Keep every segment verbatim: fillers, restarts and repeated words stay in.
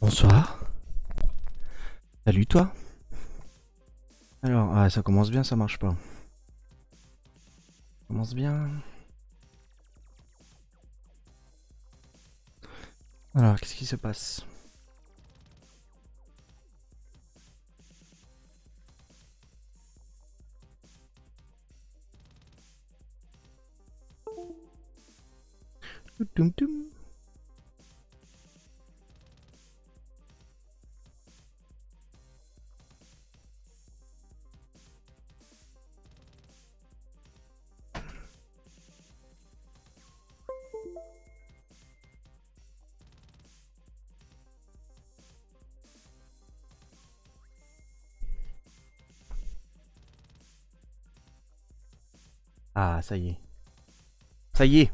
Bonsoir. Salut toi. Alors, ah, ça commence bien, ça marche pas. Ça commence bien. Alors, qu'est-ce qui se passe? Toum, toum. Ah, ça y est. Ça y est.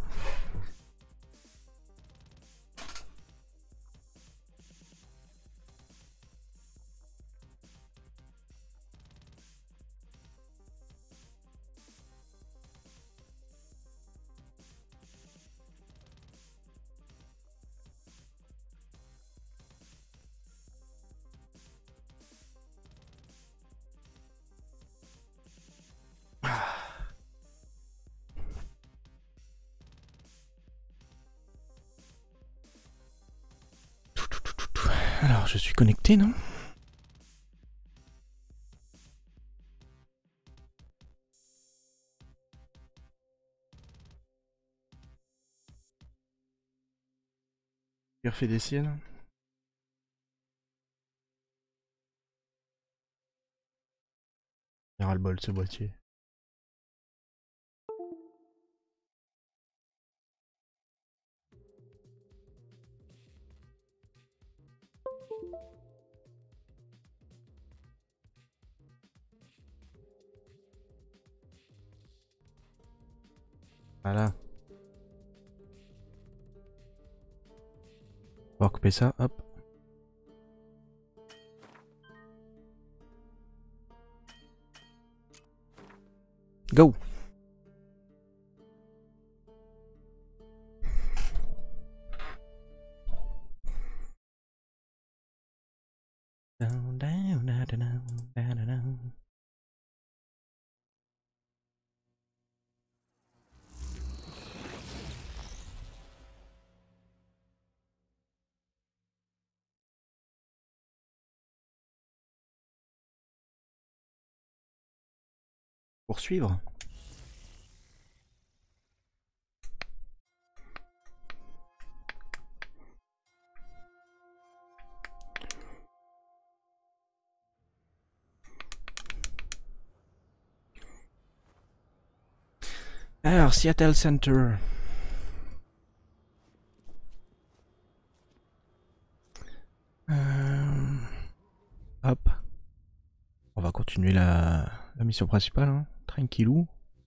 Alors, je suis connecté, non? J'ai refait des siennes. Il ras le bol ce boîtier. Voilà. On va recouper ça, hop. Go! Down, down, down, down, down, down. Poursuivre. Alors, Seattle Center. Euh... Hop. On va continuer la, la mission principale, hein. Tranquillou.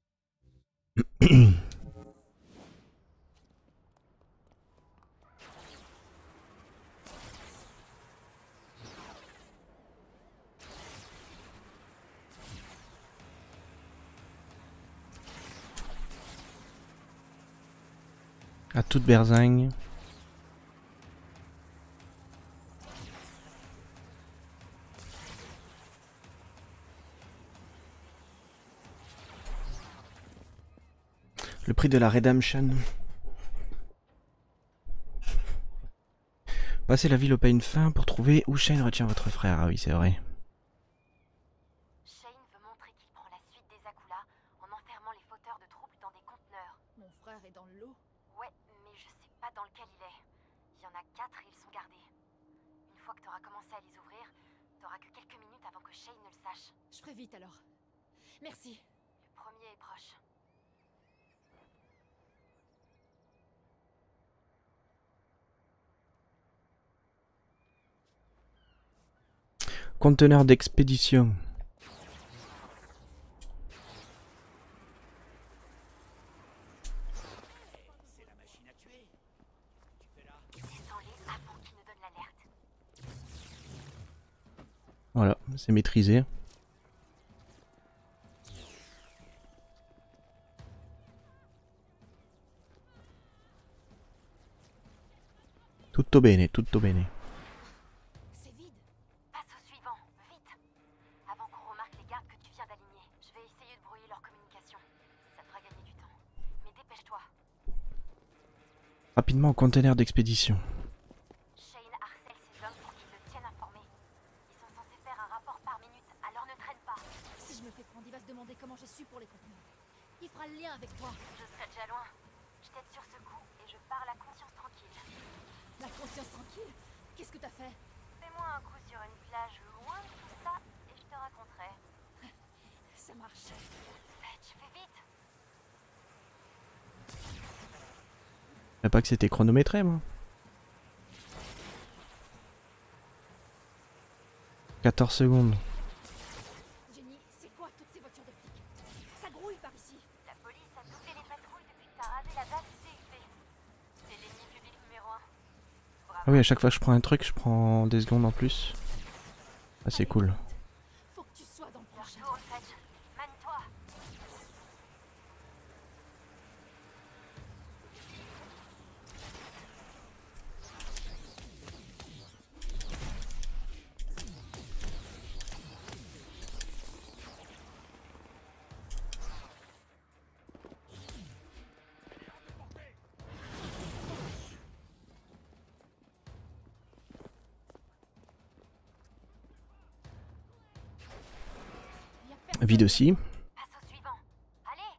À toute berzingue. Le prix de la Redemption. Passez la ville au peigne fin pour trouver où Shane retient votre frère. Ah oui, c'est vrai. Shane veut montrer qu'il prend la suite des Akula en enfermant les fauteurs de troubles dans des conteneurs. Mon frère est dans le lot. Ouais, mais je sais pas dans lequel il est. Il y en a quatre et ils sont gardés. Une fois que t'auras commencé à les ouvrir, t'auras que quelques minutes avant que Shane ne le sache. Je ferai vite alors. Merci. Le premier est proche. Conteneur d'expédition. Descends-les avant qu'il ne donne l'alerte. Voilà, c'est maîtrisé. Tutto bene, tutto bene. dépêche-toi. Rapidement au container d'expédition. Shane harcèle ses hommes pour qu'ils le tiennent informé. Ils sont censés faire un rapport par minute, alors ne traîne pas. Si je me fais prendre, il va se demander comment j'ai su pour les contenus. Il fera le lien avec toi. Je serai déjà loin. Je t'aide sur ce coup et je pars la conscience tranquille. La conscience tranquille. Qu'est-ce que t'as fait? Fais-moi un coup sur une plage loin de tout ça et je te raconterai. Ça marche. Fetch, fais vite. Je savais pas que c'était chronométré, moi. quatorze secondes. Jenny, c'est quoi toutes ces voitures de flics? Ça grouille par ici. La police a doublé les patrouilles depuis que t'as rasé la base du C I P. C'est l'ennemi public numéro un. Ah oui, à chaque fois que je prends un truc, je prends des secondes en plus. Ah, c'est cool. Faut que tu sois dans le prochain. Retourne, Fetch. Manie-toi. Y a personne. Vide aussi. Passe au suivant. Allez.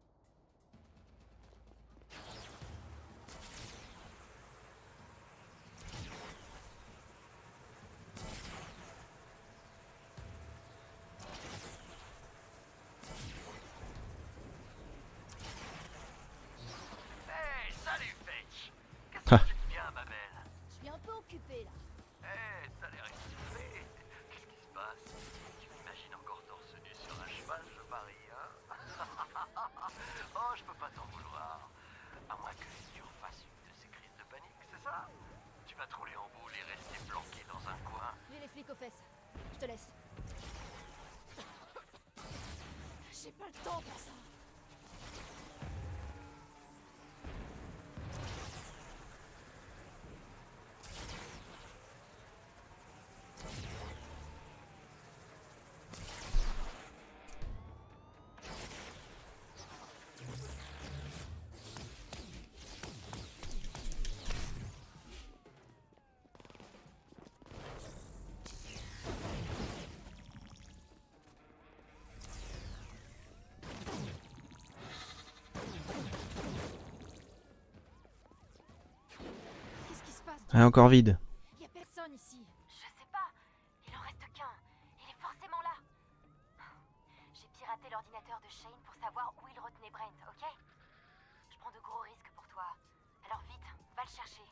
Hey, salut Fetch. Qu'est-ce Ah. que tu deviens, ma belle? Je suis un peu occupé là. Hey, t'as l'air excité. Qu'est-ce qui se passe? Tu m'imagines encore torse nu sur un cheval, je parie, hein? Oh, je peux pas t'en vouloir. À moins que tu refasses une de ces crises de panique, c'est ça? Tu vas te rouler en boule et rester planqué dans un coin. J'ai les flics aux fesses. Je te laisse. J'ai pas le temps pour ça. Qu'est-ce qui se passe? Ah, encore vide. Y a personne ici. Je sais pas. Il en reste qu'un. Il est forcément là. J'ai piraté l'ordinateur de Shane pour savoir où il retenait Brent, ok? Je prends de gros risques pour toi. Alors vite, va le chercher.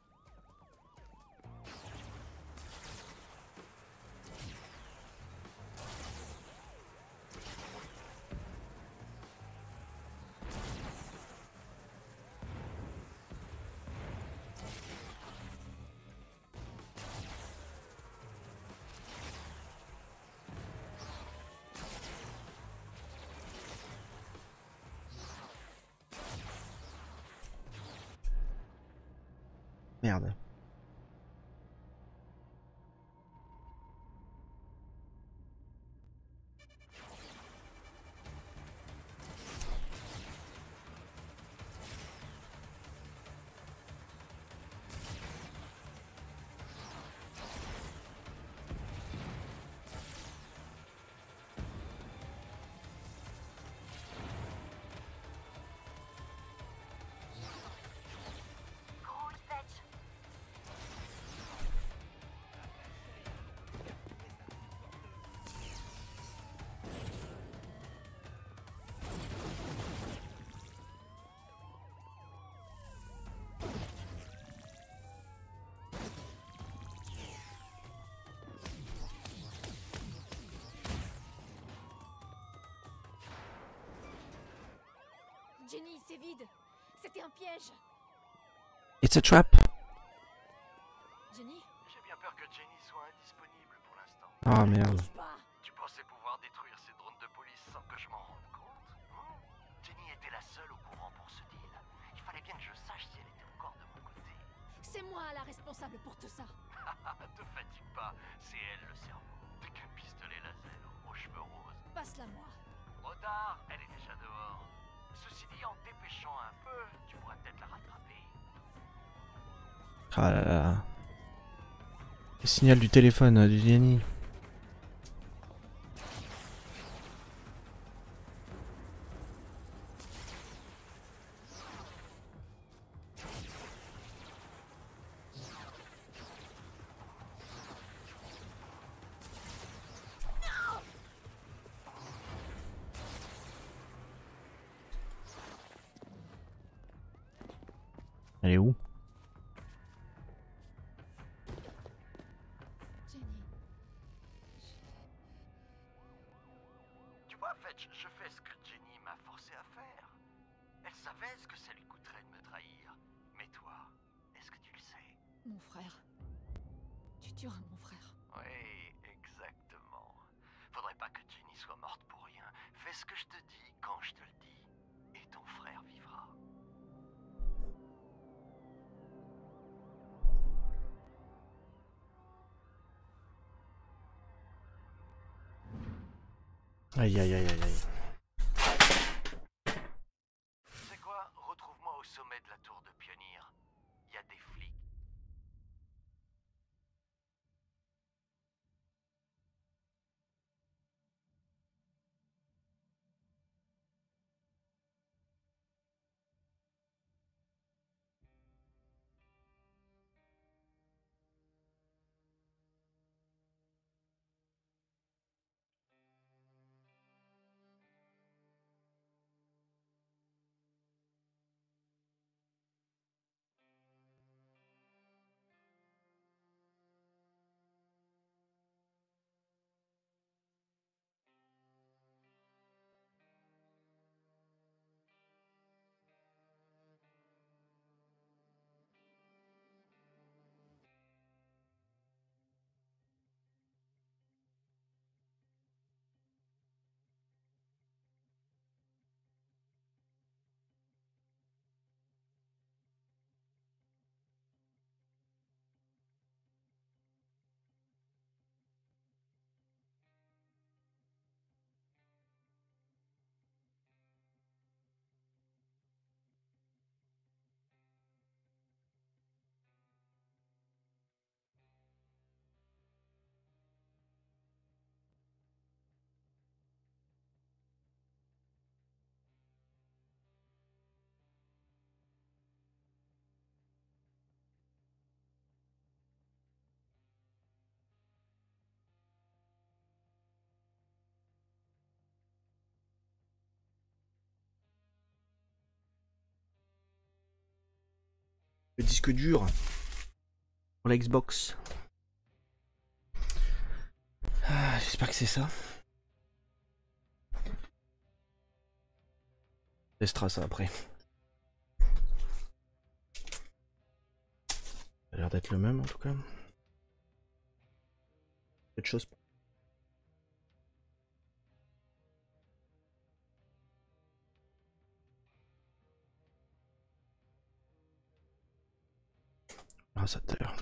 Merde. Grouille, Fetch. Jenny, c'est vide. C'était un piège. It's a trap. Jenny, J'ai bien peur que Jenny soit indisponible pour l'instant. Ah merde. bouge pas. Tu pensais pouvoir détruire ces drones de police sans que je m'en rende compte? Hmm? Jenny était la seule au courant pour ce deal. Il fallait bien que je sache si elle était encore de mon côté. C'est moi la responsable pour tout ça. Te fatigue pas, c'est elle le cerveau. T'es qu'un pistolet laser aux cheveux roses. Passe-la moi. Trop tard, elle est déjà dehors. Ceci dit, en te dépêchant, cherchant un peu, tu pourrais peut-être la rattraper. Ah là là. Le signal du téléphone euh, du Jenny. Elle est où? Jenny. Tu vois, Fetch, je fais ce que Jenny m'a forcé à faire. Elle savait ce que ça lui coûterait de me trahir. Mais toi, est-ce que tu le sais? Mon frère. Tu tueras mon frère. Oui, exactement. Faudrait pas que Jenny soit morte pour rien. Fais ce que je te dis quand je te le dis. Et ton frère vivra. Aïe aïe aïe aïe aïe. Tu sais quoi? Retrouve-moi au sommet de la tour de Pionnier. Il y a des flics. Le disque dur pour la Xbox. Ah, j'espère que c'est ça. On testera ça après. Ça a l'air d'être le même en tout cas. Quelque chose. Ah, ça a l'air.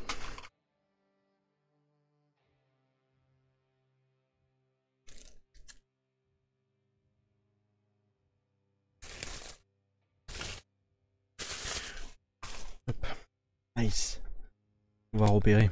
Hop. Nice. On va repérer.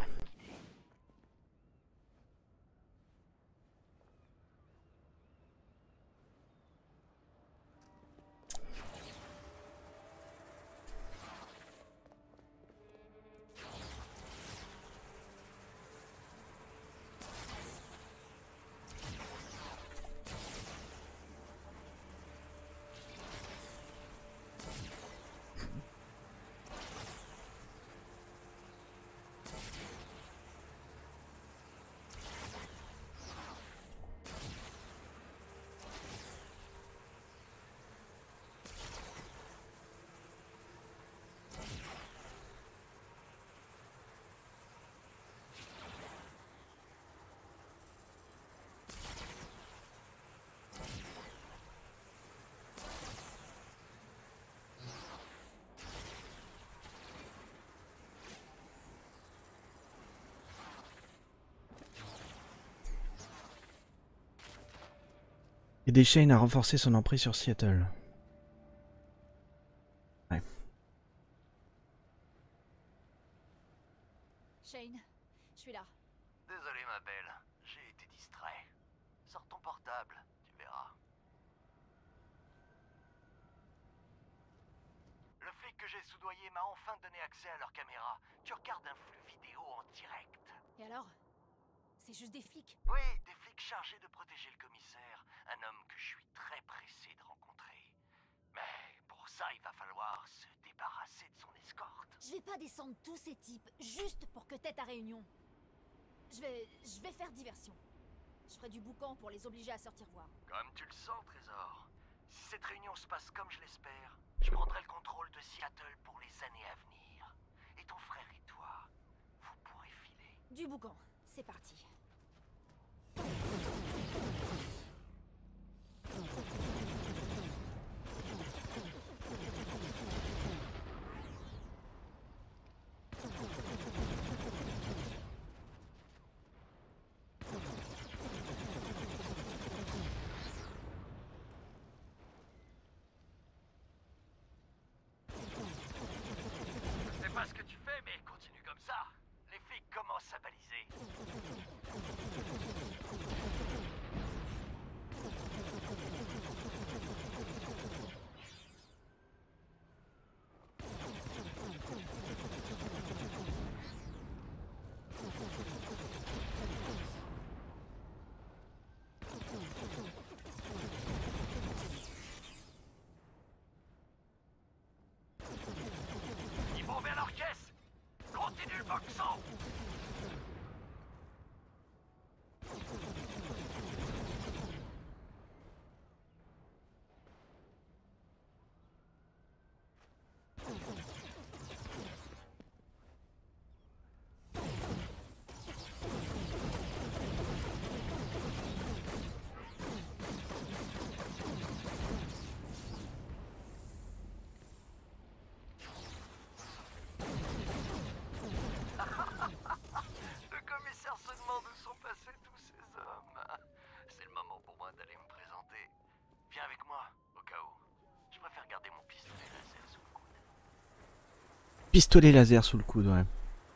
Et Shane a renforcé son emprise sur Seattle. Shane, je suis là. Désolé ma belle, j'ai été distrait. Sors ton portable, tu verras. Le flic que j'ai soudoyé m'a enfin donné accès à leur caméra. Tu regardes un flux vidéo en direct. Et alors? C'est juste des flics. Oui, des flics chargés de protéger le commissaire. Un homme que je suis très pressé de rencontrer. Mais pour ça, il va falloir se débarrasser de son escorte. Je vais pas descendre tous ces types juste pour que t'aies ta réunion. Je vais... je vais faire diversion. Je ferai du boucan pour les obliger à sortir voir. Comme tu le sens, Trésor. Si cette réunion se passe comme je l'espère, je prendrai le contrôle de Seattle pour les années à venir. Et ton frère et toi, vous pourrez filer. Du boucan, c'est parti. Je sais pas ce que tu fais, mais continue comme ça. Les flics commencent à baliser. Ils vont vers leur caisse. Continue le boxon. Le commissaire se demande où sont passés tous ces hommes. C'est le moment pour moi d'aller me présenter. Viens avec moi, au cas où. Je préfère garder mon pistolet laser sous le coude. Pistolet laser sous le coude, ouais.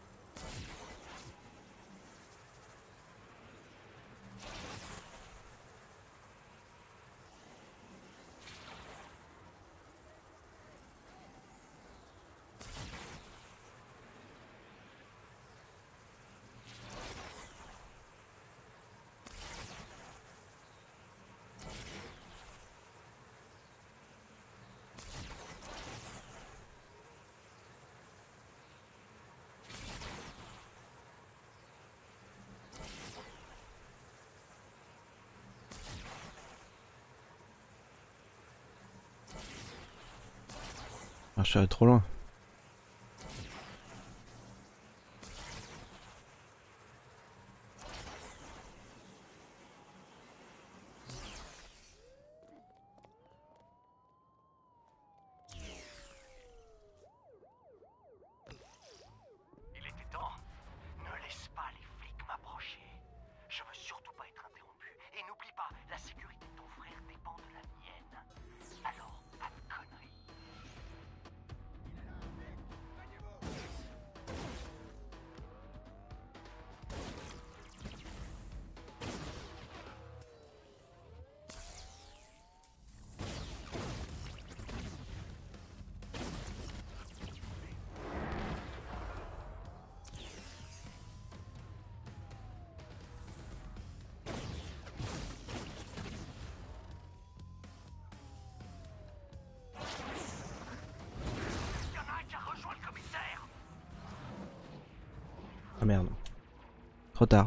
Ah, je suis allé trop loin. Il était temps. Ne laisse pas les flics m'approcher. Je veux surtout pas être interrompu. Et n'oublie pas, la sécurité de ton frère dépend de la mienne. Alors, pas de conneries. Il y en a un qui a rejoint le commissaire. Ah merde. Trop tard.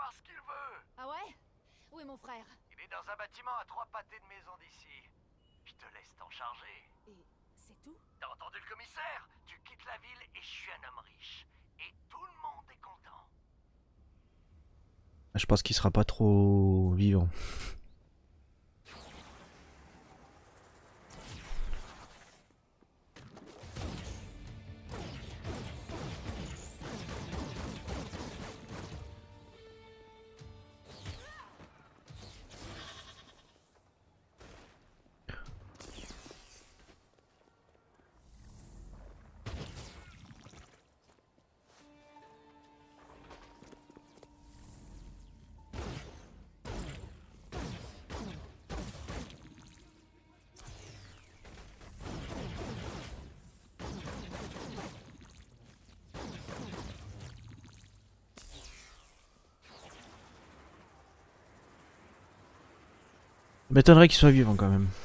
voir ce qu'il veut. Ah ouais? Où est mon frère? Il est dans un bâtiment à trois pâtés de maison d'ici. Je te laisse t'en charger. Et c'est tout? T'as entendu le commissaire? Tu quittes la ville et je suis un homme riche. Et tout le monde est content. Je pense qu'il sera pas trop vivant. M'étonnerait qu'il soit vivant quand même.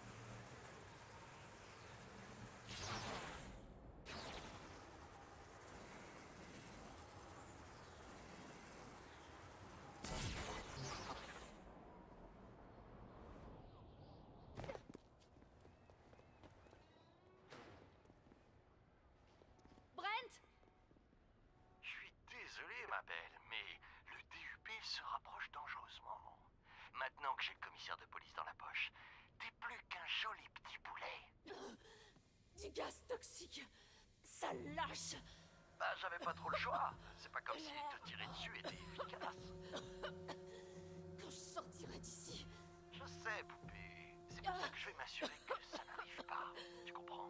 Brent! Je suis désolé, ma belle, mais le D U P se rapproche dangereusement. Maintenant que j'ai le commissaire de police dans la poche, t'es plus qu'un joli petit poulet. Du gaz toxique! Ça lâche! Bah, j'avais pas trop le choix. C'est pas comme si te tirer dessus était efficace. Quand je sortirai d'ici... Je sais, poupée. C'est pour ça que je vais m'assurer que ça n'arrive pas. Tu comprends?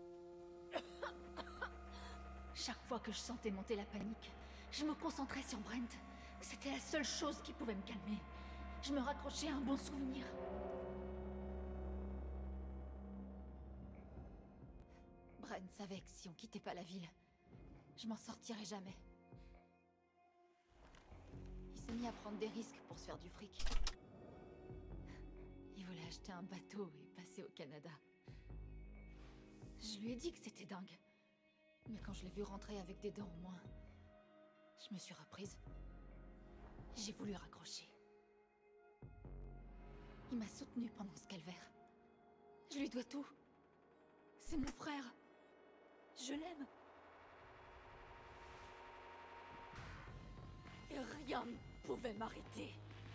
Chaque fois que je sentais monter la panique, je me concentrais sur Brent. C'était la seule chose qui pouvait me calmer. Je me raccrochais à un bon souvenir. Brent savait que si on quittait pas la ville, je m'en sortirais jamais. Il s'est mis à prendre des risques pour se faire du fric. Il voulait acheter un bateau et passer au Canada. Je lui ai dit que c'était dingue. Mais quand je l'ai vu rentrer avec des dents au moins, je me suis reprise. J'ai voulu raccrocher. Il m'a soutenue pendant ce calvaire. Je lui dois tout. C'est mon frère. Je l'aime. Et rien ne pouvait m'arrêter.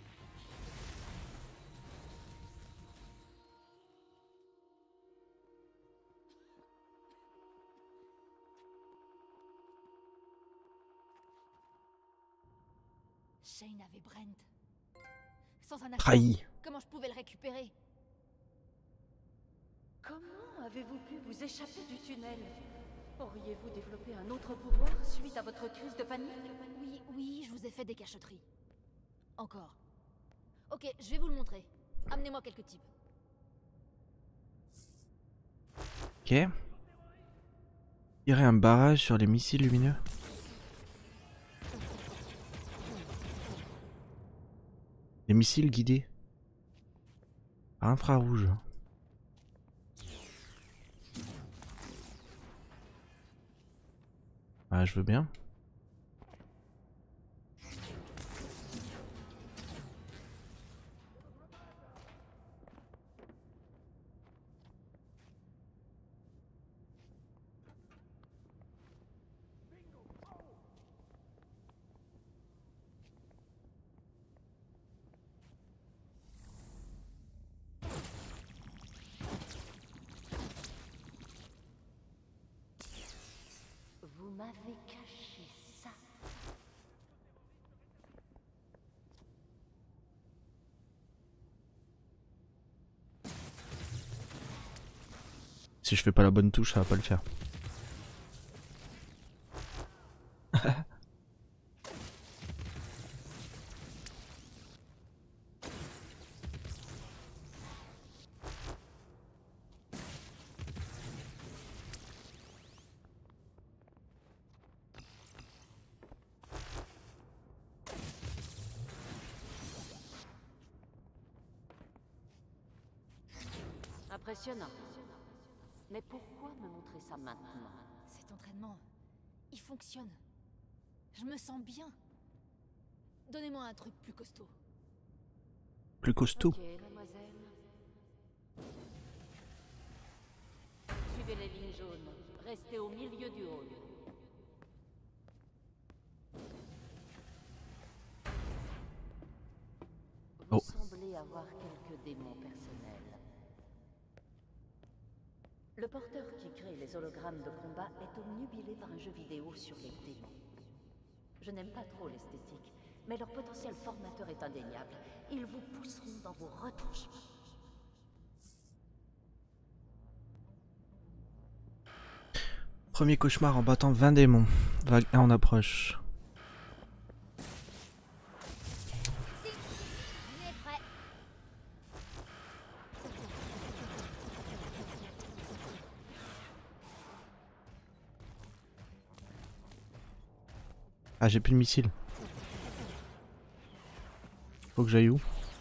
Shane avait Brent. Sans un accord, Trahi. comment je pouvais le récupérer? Comment avez-vous pu vous échapper du tunnel? Auriez-vous développé un autre pouvoir suite à votre crise de panique? Oui, oui, je vous ai fait des cachotteries. Encore. Ok, je vais vous le montrer. Amenez-moi quelques types. Ok. Il y aurait un barrage sur les missiles lumineux. Les missiles guidés par infrarouge. Ah, je veux bien. Vous m'avez caché ça. Si je fais pas la bonne touche, ça va pas le faire. Impressionnant. Mais pourquoi me montrer ça maintenant? Cet entraînement, il fonctionne. Je me sens bien. Donnez-moi un truc plus costaud. Plus costaud. Ok, mademoiselle. Suivez les lignes jaunes. Restez au milieu du hall. Vous Oh. semblez avoir quelques démons personnels. Le porteur qui crée les hologrammes de combat est obnubilé par un jeu vidéo sur les démons. Je n'aime pas trop l'esthétique, mais leur potentiel formateur est indéniable. Ils vous pousseront dans vos retranchements. Premier cauchemar en battant vingt démons. Vague un en approche. On est prêt. Ah, j'ai plus de missile. Faut que j'aille où?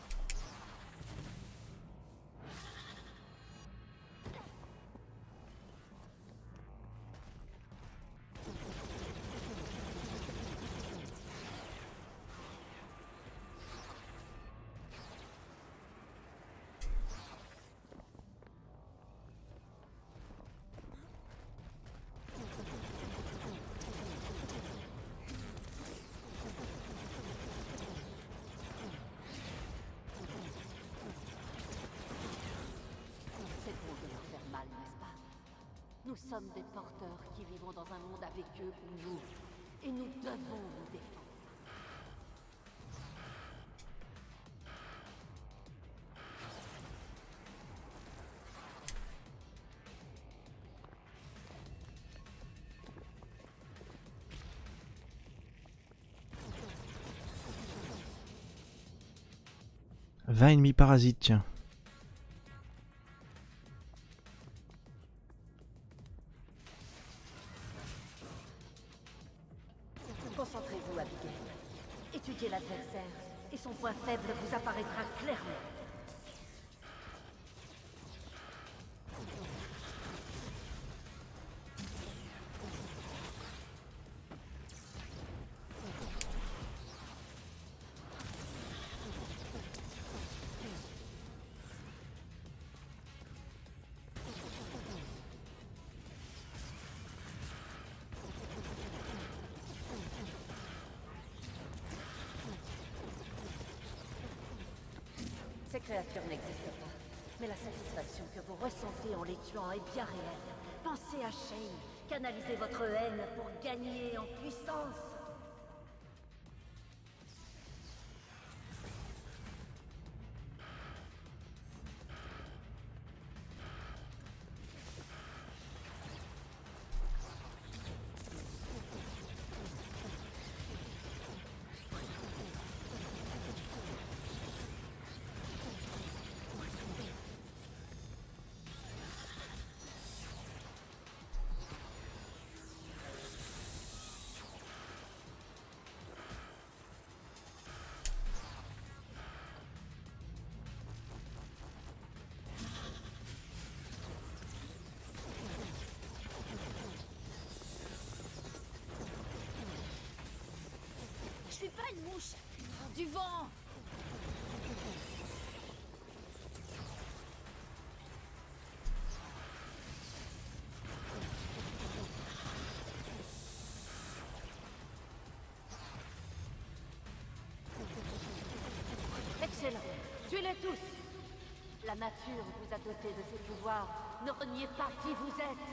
C'est pour de leur faire mal, n'est-ce pas? Nous sommes des porteurs qui vivons dans un monde avec eux ou nous. Et nous devons nous défendre. vingt ennemis parasites, tiens. Concentrez-vous, Abigail. Étudiez l'adversaire, et son point faible vous apparaîtra clairement. Ces créatures n'existent pas, mais la satisfaction que vous ressentez en les tuant est bien réelle. Pensez à Shane, canalisez votre haine pour gagner en puissance. Je suis pas une mouche. Du vent. Excellent. Tuez-les tous. La nature vous a doté de ses pouvoirs. Ne reniez pas qui vous êtes.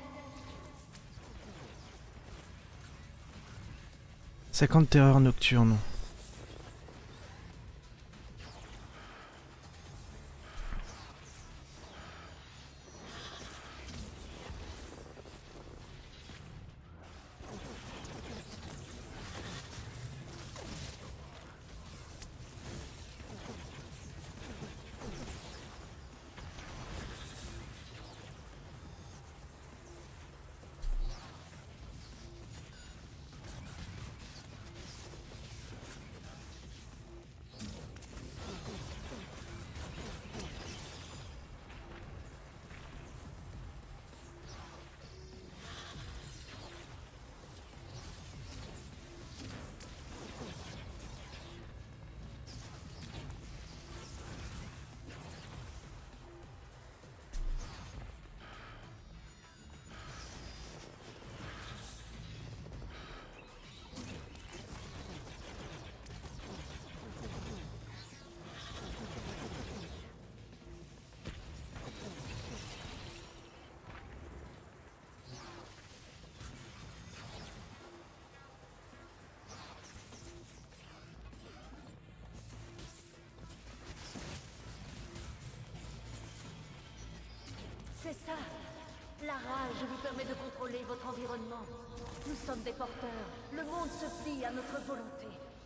cinquante terreurs nocturnes. contrôler votre environnement. Nous sommes des porteurs. Le monde se plie à notre volonté.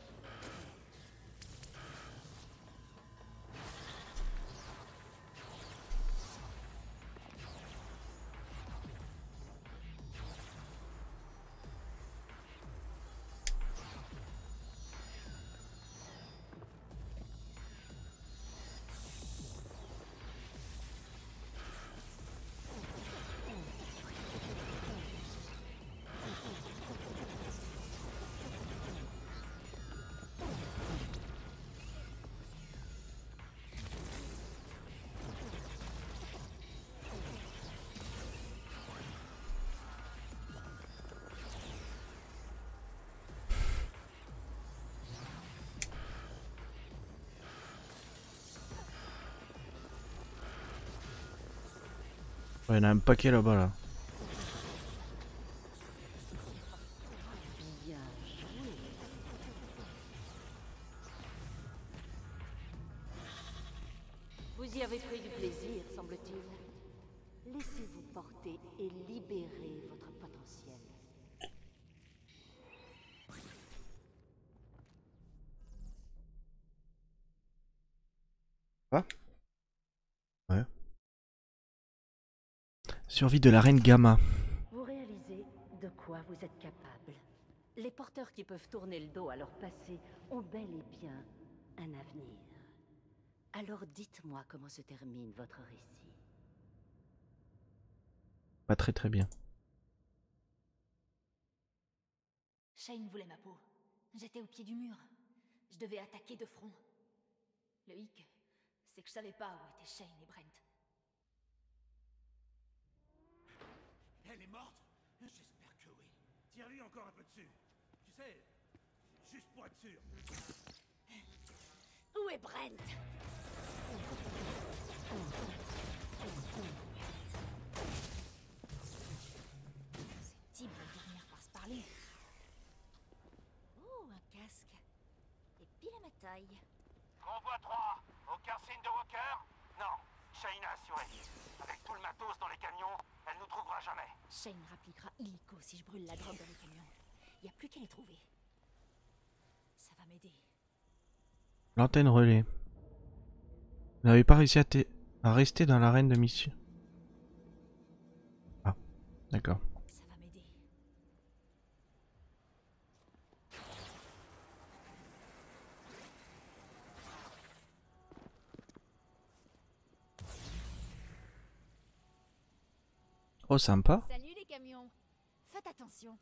Ouais, il y en a un paquet là-bas là. Bien joué. Vous y avez pris du plaisir, semble-t-il. Laissez-vous porter et libérer votre potentiel. Ah ouais. Survie de la reine Gamma. Vous réalisez de quoi vous êtes capable. Les porteurs qui peuvent tourner le dos à leur passé ont bel et bien un avenir. Alors dites-moi comment se termine votre récit. Pas très très bien. Shane voulait ma peau. J'étais au pied du mur. Je devais attaquer de front. Le hic, c'est que je savais pas où étaient Shane et Brent. Elle est morte? J'espère que oui. Tire-lui encore un peu dessus. Tu sais, juste pour être sûr. Où est Brent? Ce type va finir par se parler. Oh, un casque. Et pile à ma taille. Convoi trois, aucun signe de Walker? Non, Shane a assuré. Avec tout le matos dans les camions, elle nous trouvera jamais. Shane rappliquera illico si je brûle la drogue dans les camions. Y a plus qu'à les trouver. Ça va m'aider. L'antenne relais. Vous n'avez pas réussi à, à rester dans l'arène de mission. Ah, d'accord. Ça va m'aider. Oh, sympa. Salut les camions. Faites attention.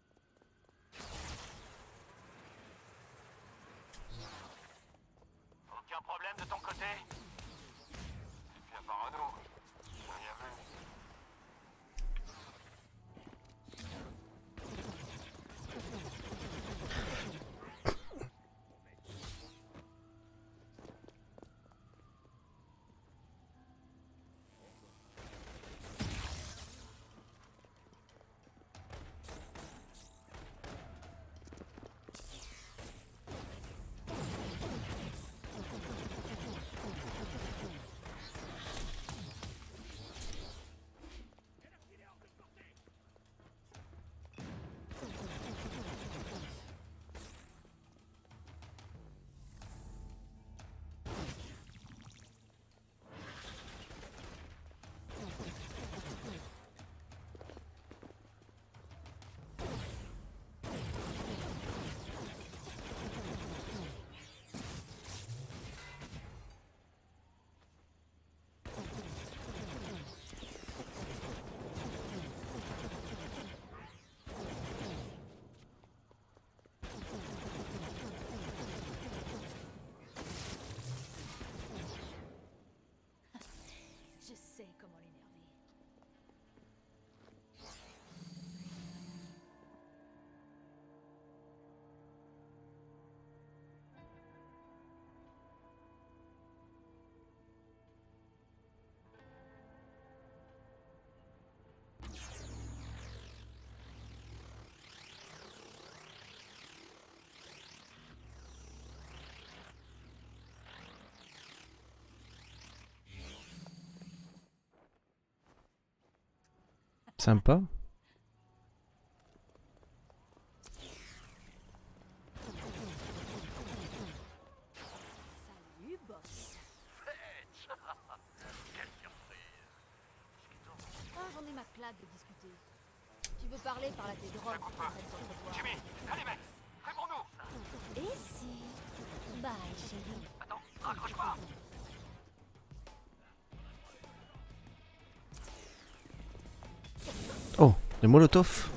Aucun problème de ton côté? Viens par à nous. Rien vu. Je sais comment l'énerver. Sympa. m'éclate de discuter. Tu veux parler, parle à tes drogues. Jimmy, allez mec, réponds-nous. Et si... Bye, chérie. Attends, raccroche pas. Oh, des molotovs.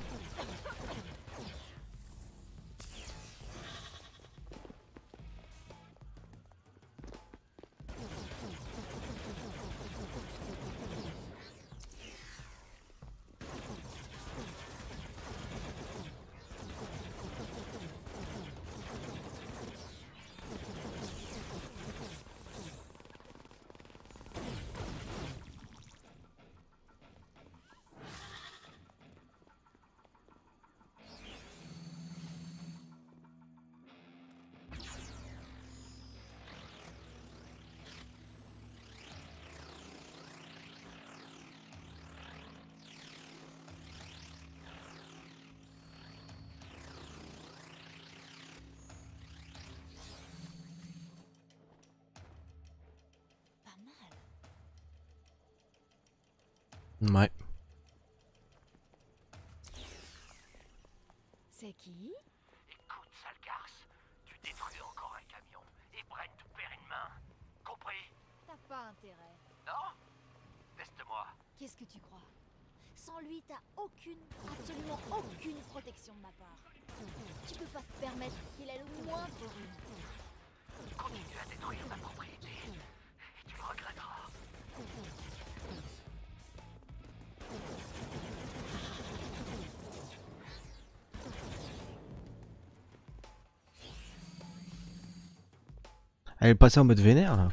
Pas mal. Ouais. C'est qui? Écoute, sale garce, tu détruis encore un camion et Brent te perd une main. Compris? T'as pas intérêt. Non? Teste-moi. Qu'est-ce que tu crois? Sans lui, t'as aucune, absolument aucune protection de ma part. Tu peux pas te permettre qu'il ait le moindre rhume. Continue à détruire ta propriété et tu le regretteras. Elle est passée en mode vénère là.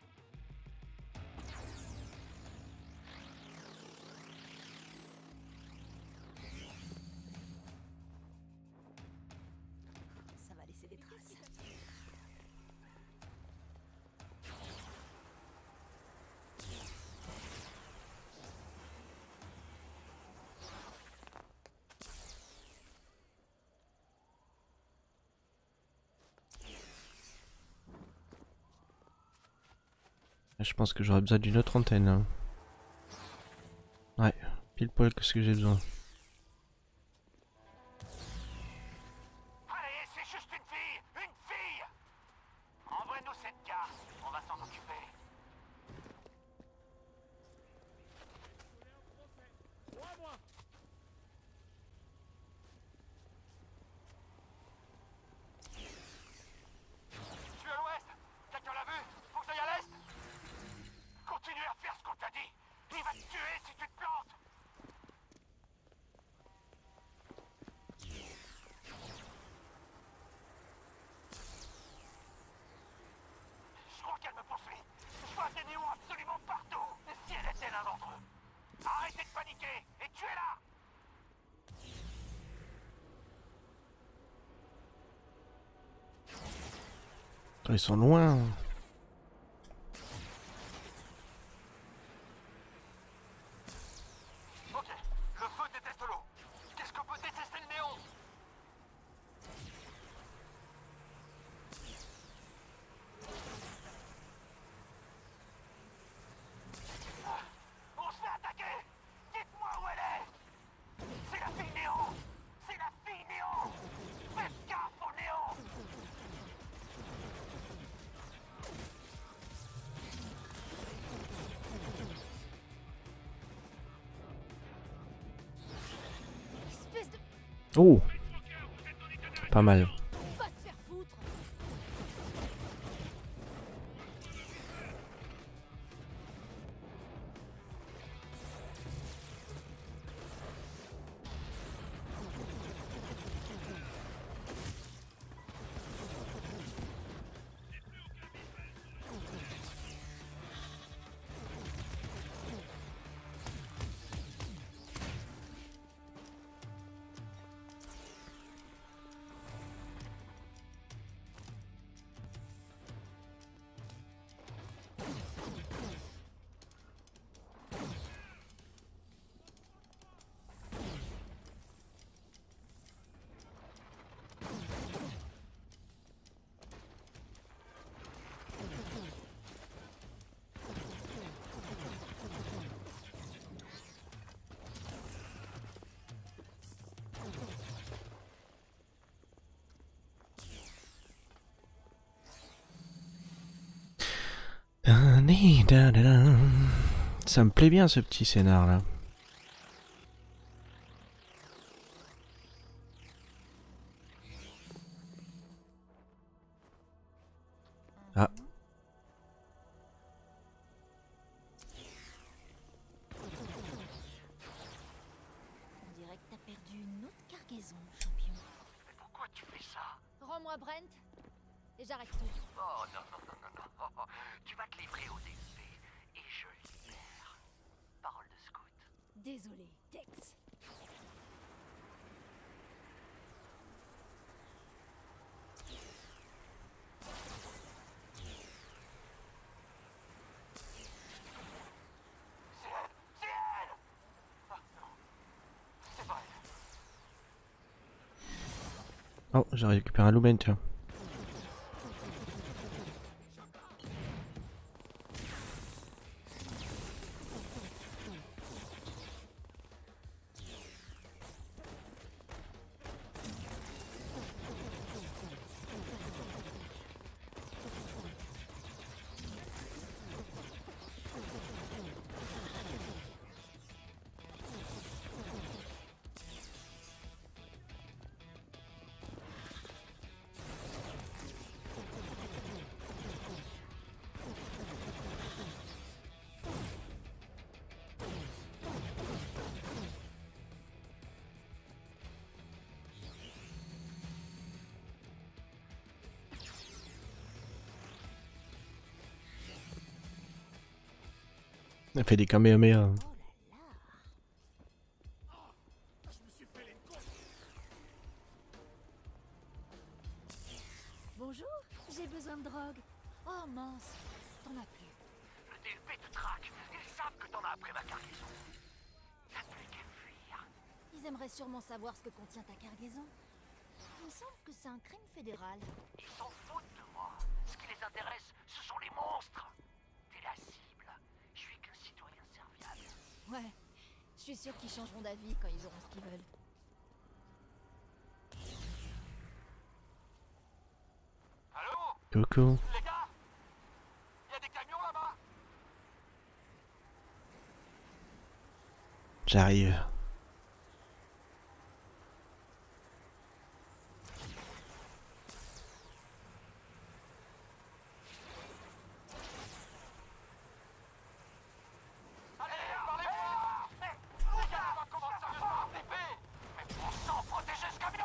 Ça va laisser des traces. Je pense que j'aurais besoin d'une autre antenne. Hein. Ouais, pile poil que ce que j'ai besoin. Allez, c'est juste une fille! Une fille! Envoie-nous cette garce, on va s'en occuper. Je suis à l'ouest! Quelqu'un l'a vu? Faut que j'aille à l'est! Continue à faire ce qu'on t'a dit! Il va te tuer si tu te plantes! Je crois qu'elle me poursuit! Je vois des néons absolument partout! Et si elle était l'un d'entre eux? Arrêtez de paniquer! Et tuez-la! Ils sont loin. Ok, le feu déteste l'eau. Qu'est-ce que peut détester le néon? Ah, on se fait attaquer! Dites-moi où elle est! C'est la fille néon! C'est la fille néon! Faites gaffe au néon! Espèce de... Oh, pas mal. Va te faire foutre! Ça me plaît bien ce petit scénar là. Ah. On dirait que t'as perdu une autre cargaison, champion. Mais pourquoi tu fais ça? Rends-moi Brent et j'arrête tout. Oh non, non, non, non, non. Tu vas te livrer au D S P et je libère. Parole de scout. Désolé, Tex. Oh, j'ai récupéré un Lumen, tiens. Elle fait des kamehameha. Bonjour, j'ai besoin de drogue. Oh mince, t'en as plus. Le D L P te traque. Ils savent que t'en as après ma cargaison. T'as plus qu'à fuir. Ils aimeraient sûrement savoir ce que contient ta cargaison. Il me semble que c'est un crime fédéral. Ils s'en foutent de moi. Ce qui les intéresse, ce sont les monstres. T'es la cible. Je suis qu'un citoyen serviable. Ouais, je suis sûre qu'ils changeront d'avis quand ils auront ce qu'ils veulent. Allô? Coucou. Les gars? Il y a des camions là-bas? J'arrive. Allez, parlez-moi! Les gars, on va commencer à voir l'épée! Mais bon sang, protégez ce camion!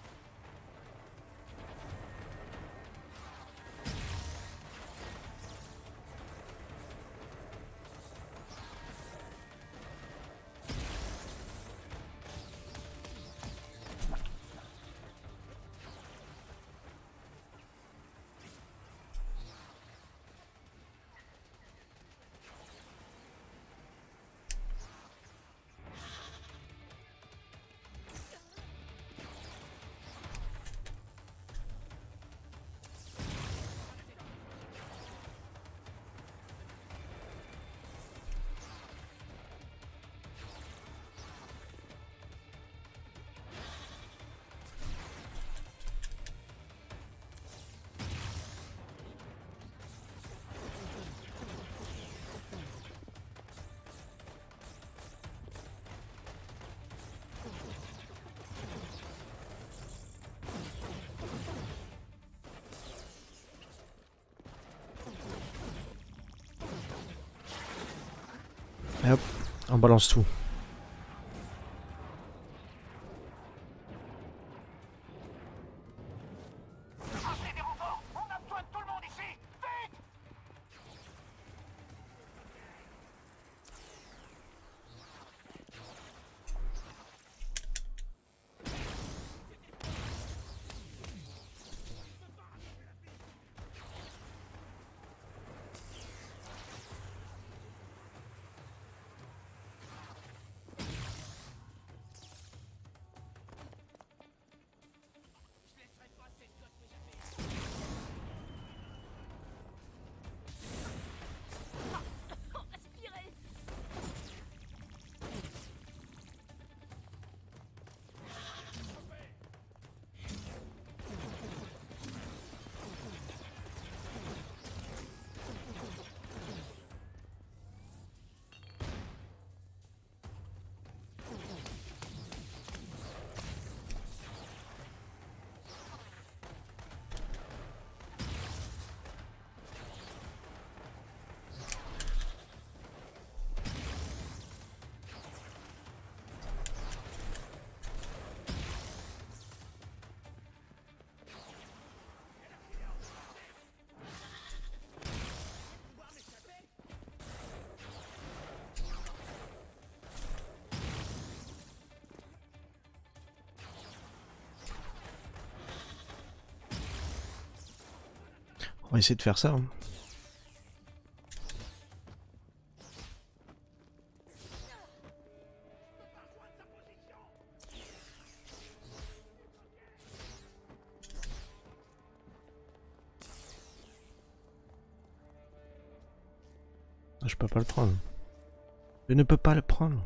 Et hop, on balance tout. Cherchez des renforts! On a besoin de tout le monde ici! Vite! On va essayer de faire ça. Hein. Je peux pas le prendre. Je ne peux pas le prendre.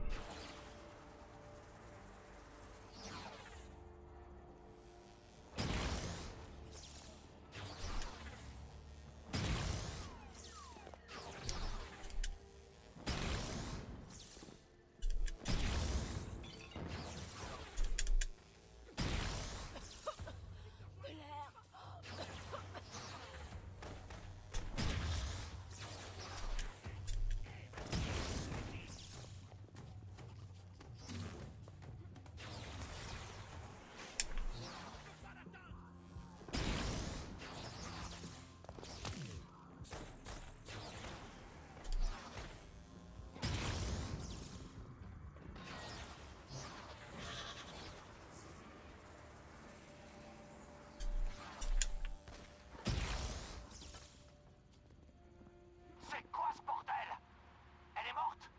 C'est quoi ce bordel? Elle est morte?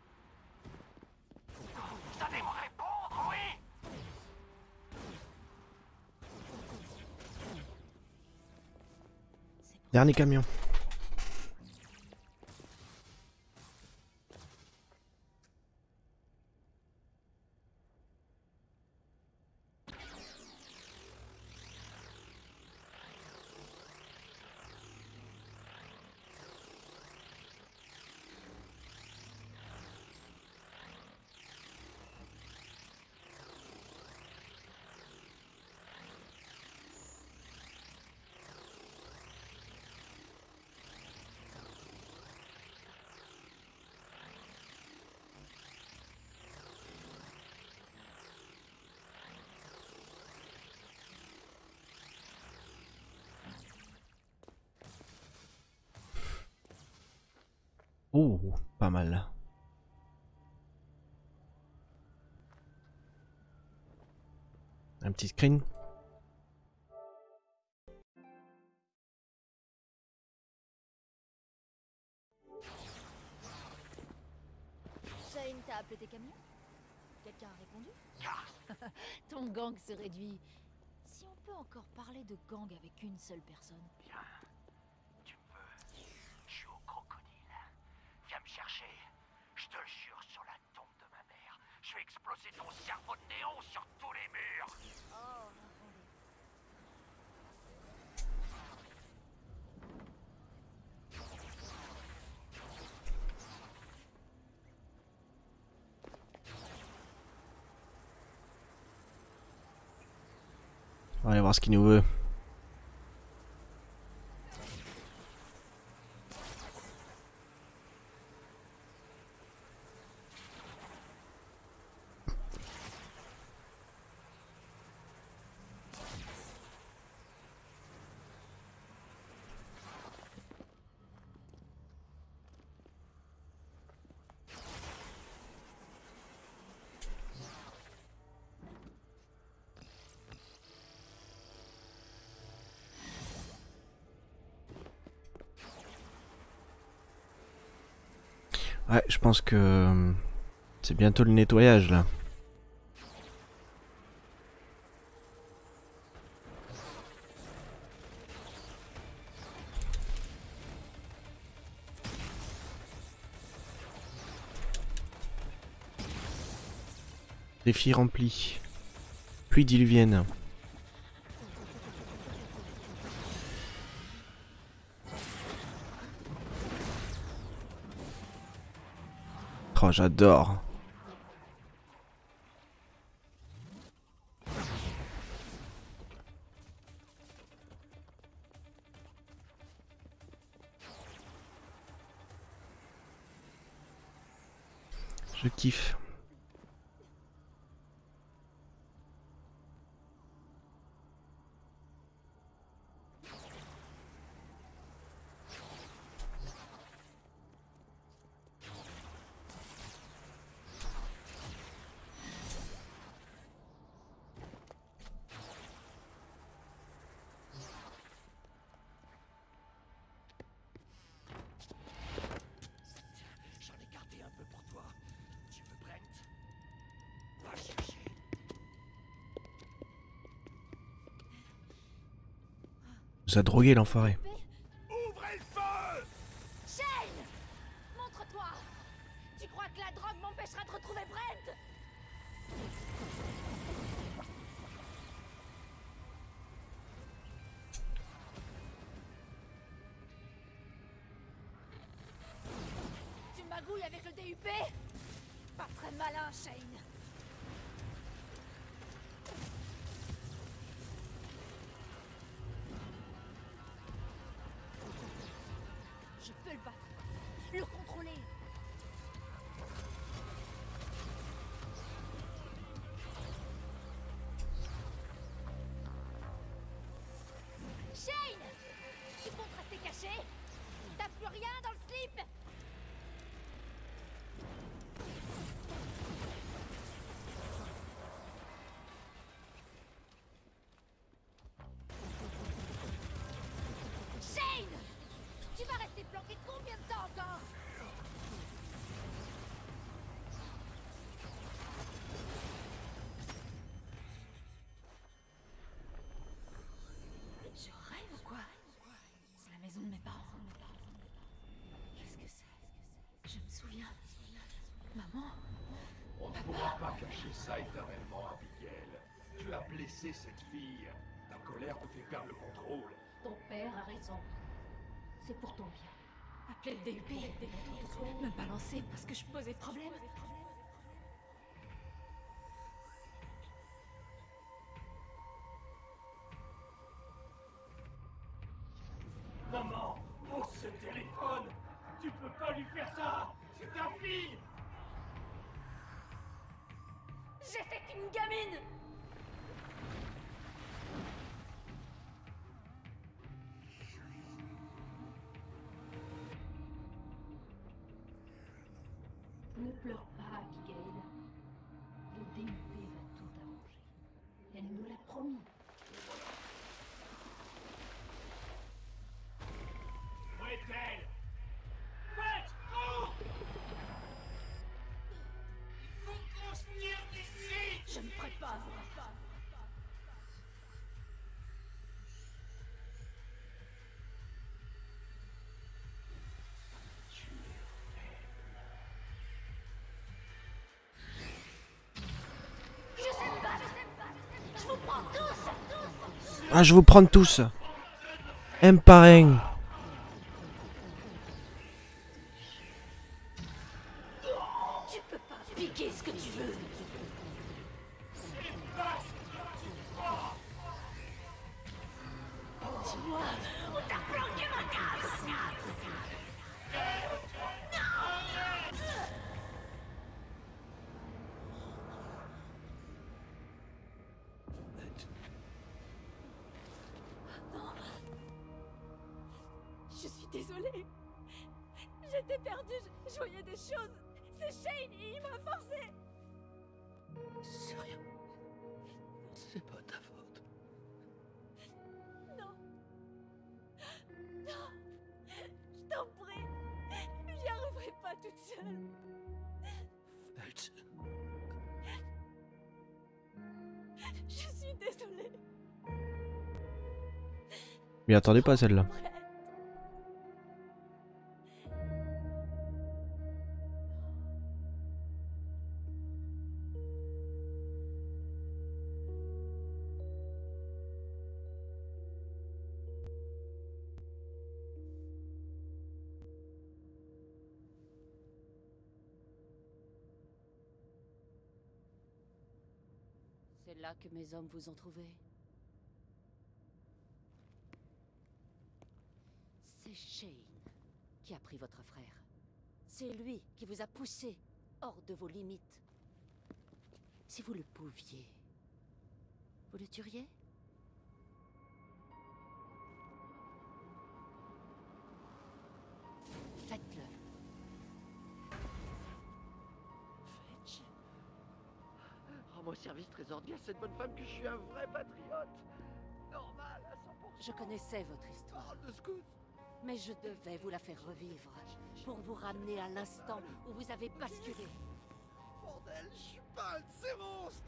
Vous allez me répondre, oui? Dernier camion. Oh, pas mal. Un petit screen. Shane t'a appelé tes camions? Quelqu'un a répondu? Ton gang se réduit. Si on peut encore parler de gang avec une seule personne. Bien. Tu me veux. Je suis au crocodile. Viens me chercher. Je te le jure sur la tombe de ma mère. Je vais exploser ton cerveau de néon sur tous les murs. Oh, On va aller voir ce qu'il nous veut. Ouais, je pense que c'est bientôt le nettoyage là. Défi rempli. Pluie diluvienne. Oh, j'adore. Je kiffe. Vous a drogué l'enfoiré. Ouvrez le feu! Shane! Montre-toi! Tu crois que la drogue m'empêchera de retrouver Brent? Tu magouilles avec le D U P? Pas très malin, Shane. Je peux le battre. Le contrôler. Shane! Tu comptes rester caché? T'as plus rien dans le slip? Shane! Tu vas rester planqué combien de temps encore? Je rêve ou quoi? C'est la maison de mes parents. Qu'est-ce que c'est? Je me souviens. Maman? On ne pourra pas cacher ça éternellement, Abigail. Tu as blessé cette fille. Ta colère te fait perdre le contrôle. Ton père a raison. C'est pour ton bien. Appelez le D U P. Me balancer parce que je posais problème. Maman, pose ce téléphone! Tu peux pas lui faire ça! C'est ta fille! J'étais qu'une gamine! Ne pleure pas, Abigail. Le D U P va tout arranger. Elle nous l'a promis. Où est-elle? Faites! Oh! Il faut qu'on se tire d'ici! Je me prête pas à vous. Je sais pas, je sais pas. Je vous prends tous, tous. Ah, je vous prends tous. Un par un. Tu peux pas piquer ce que tu veux. Dis-moi, où t'as planqué ma casse? Non. Je suis désolée. J'étais perdue, je, je voyais des choses. C'est Shane, il m'a forcé. C'est rien. C'est pas ta faute. Non. Non. Je t'en prie. J'y arriverai pas toute seule. Faites. Je suis désolée. Mais attendez pas celle-là. C'est là que mes hommes vous ont trouvé. C'est Shane qui a pris votre frère. C'est lui qui vous a poussé hors de vos limites. Si vous le pouviez, vous le tueriez? Faites-le. Fetch. Rends-moi service, trésor, dis à cette bonne femme que je suis un vrai patriote. Normal, à cent pour cent. Je connaissais votre histoire, Parle de scout. mais je devais vous la faire revivre pour vous ramener à l'instant où vous avez basculé. Bordel, je suis pas un de ces monstres.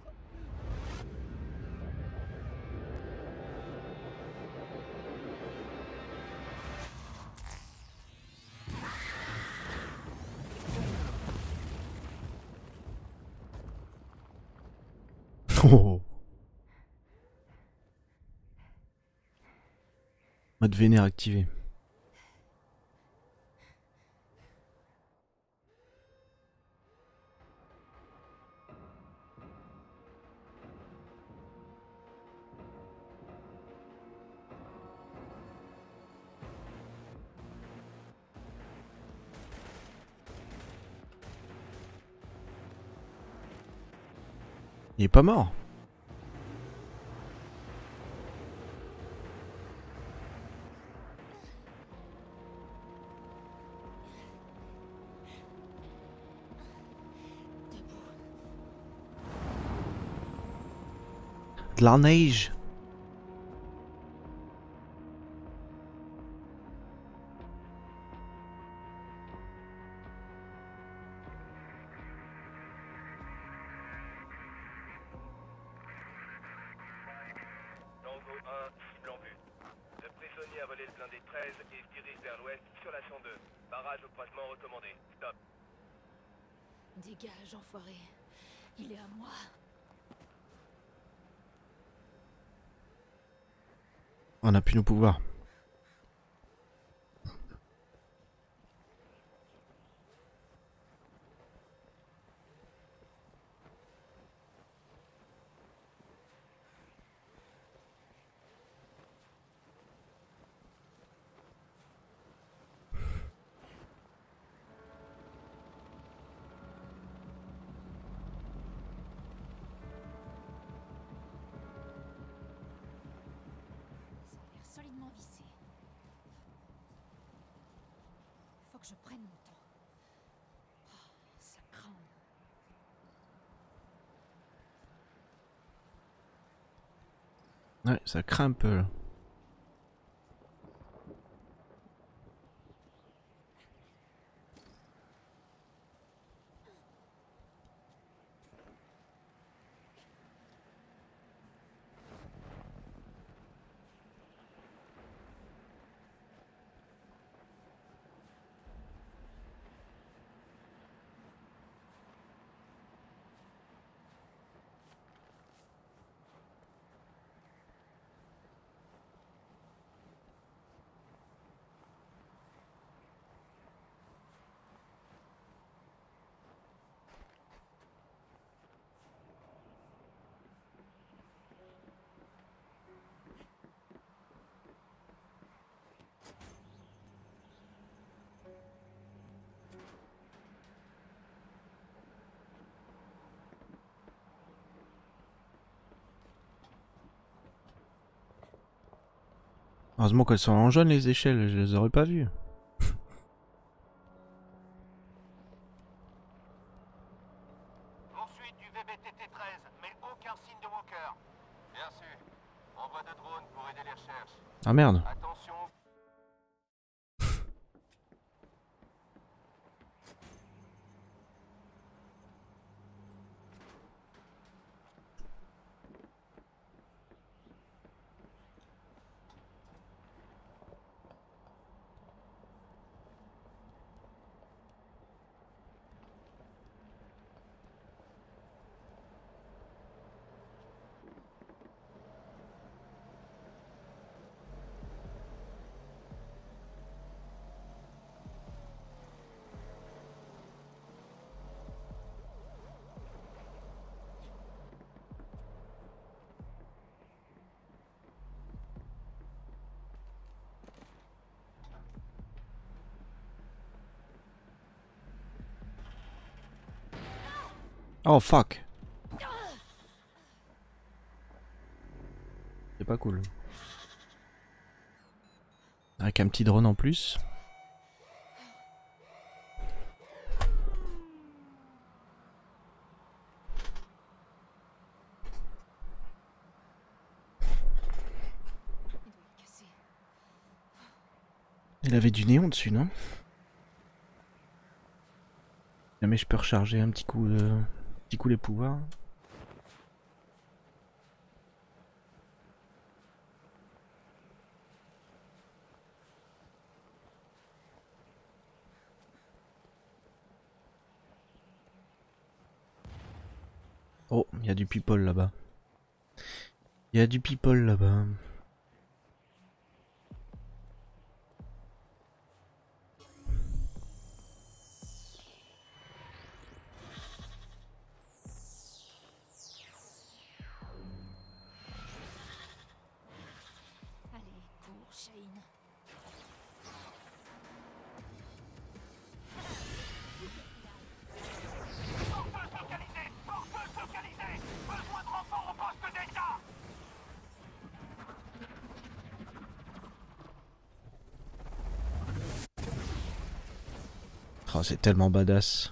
Mode vénère activé. Il est pas mort. De la neige. Tango un, cible en vue. Le prisonnier a volé le blindé treize et se dirige vers l'ouest sur la cent deux. Barrage au croisement recommandé. Stop. Dégage, enfoiré. Il est à moi. On a plus nos pouvoirs. Ça a l'air solidement vissé. Faut que je prenne mon temps. Oh, ça craint. Ouais, ça craint un peu là. Heureusement qu'elles sont en jaune les échelles, je les aurais pas vues. Poursuite du V B T T treize, mais aucun signe de Walker. Bien sûr. Envoi de drone pour aider les recherches. Ah merde. Attention. Oh fuck. C'est pas cool. Avec un petit drone en plus. Il doit être cassé. Il avait du néon dessus, non? Jamais je peux recharger un petit coup, euh, petit coup les pouvoirs. Oh, il y a du people là-bas. Il y a du people là-bas. Shane. Porteuse localisée! Porteuse localisée! Besoin de renfort au poste Delta! Oh, c'est tellement badass.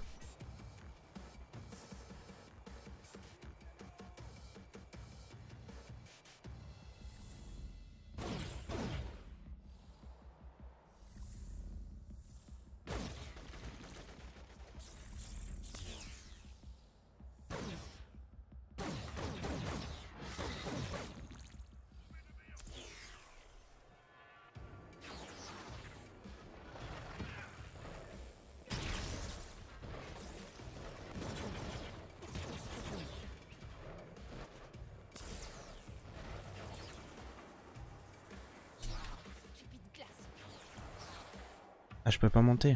Stupide glace. Ah, je peux pas monter.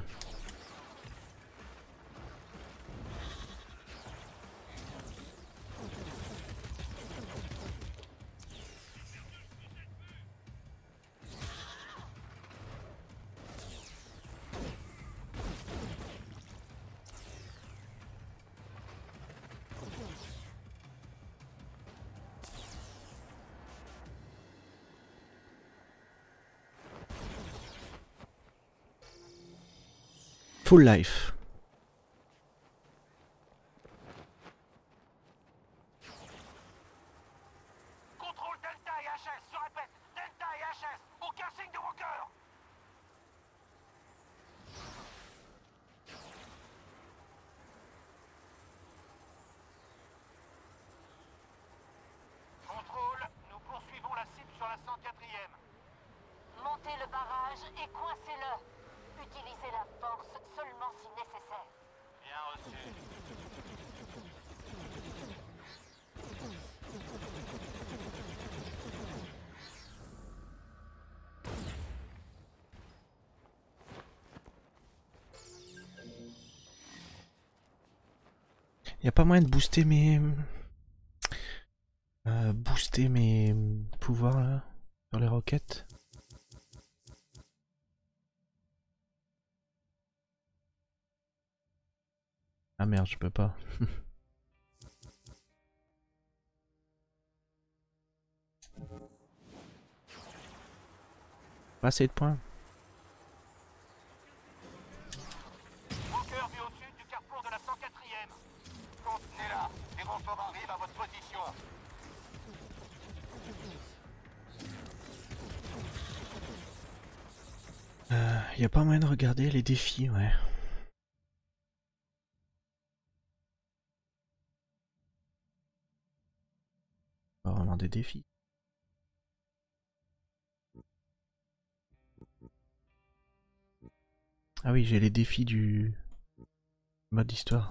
Full life. Contrôle Delta et H S, je répète, Delta et H S, aucun signe de Walker! Contrôle, nous poursuivons la cible sur la cent quatrième. Montez le barrage et coincez-le. Utilisez la force seulement si nécessaire. Bien reçu. Y a pas moyen de booster mes... Euh, booster mes pouvoirs là sur les roquettes? Ah merde, je peux pas. Pas assez de points. Walker vu au sud du carrefour de la cent quatrième. Contenez-la, les renforts arrivent à votre position. Euh, y a pas moyen de regarder les défis, ouais. Pas vraiment des défis. Ah oui, j'ai les défis du mode histoire.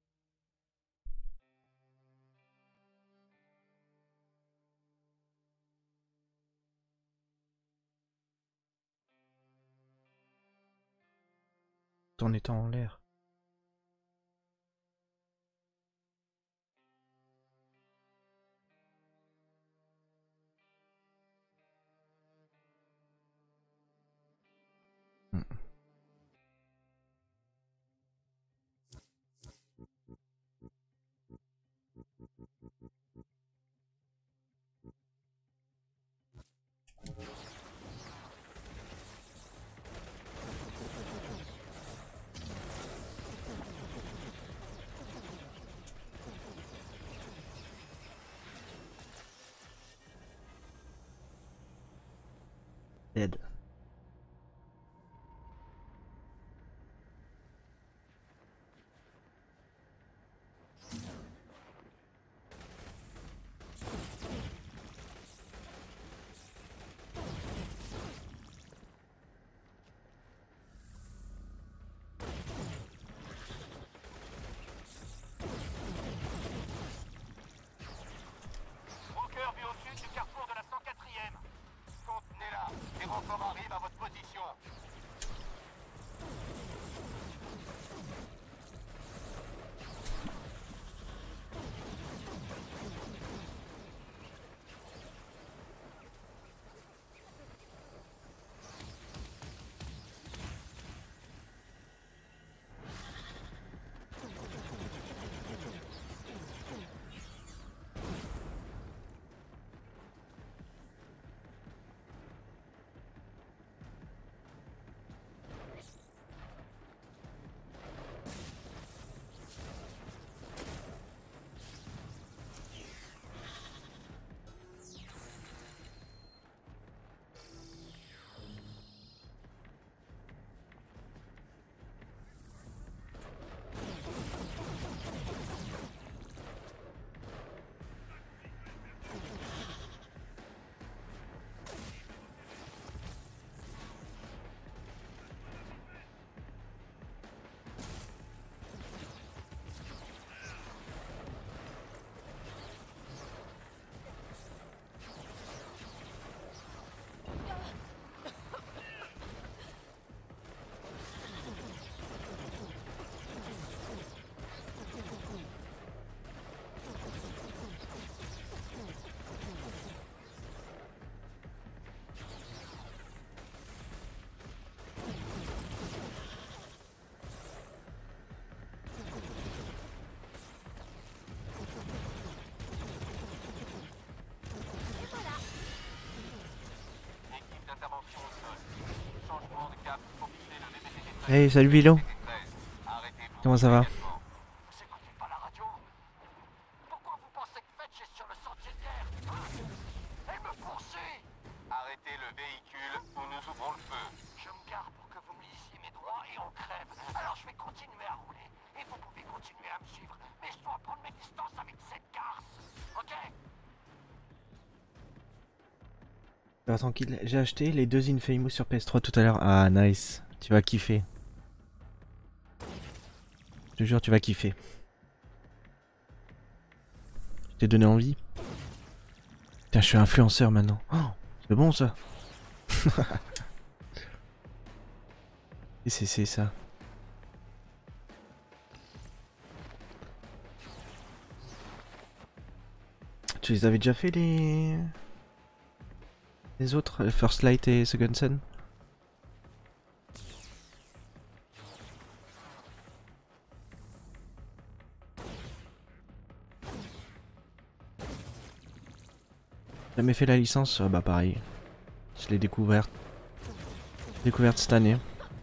En étant en l'air. Hmm. Dead. Walker vu au sud du carrefour de la cent quatrième. Contenez-la, les renforts Hey, salut Vilo. Comment ça va? Vous écoutez pas la radio? Pourquoi vous pensez que Fetch est sur le sentier de guerre? Elle me poursuit! Arrêtez le véhicule ou nous ouvrons le feu. Je me gare pour que vous me lissiez mes droits et on crève. Alors je vais continuer à rouler. Et vous pouvez continuer à me suivre. Mais je dois prendre mes distances avec cette garce. Ok? Ça va tranquille. J'ai acheté les deux Infamous sur P S trois tout à l'heure. Ah, nice. Tu vas kiffer. Je te jure, tu vas kiffer. Je t'ai donné envie. Putain, je suis influenceur maintenant. Oh, c'est bon ça. Et c'est c'est ça. Tu les avais déjà fait les... Les autres, le First Light et Second Son? Jamais fait la licence? Ah bah pareil. Je l'ai découverte. Découverte cette année.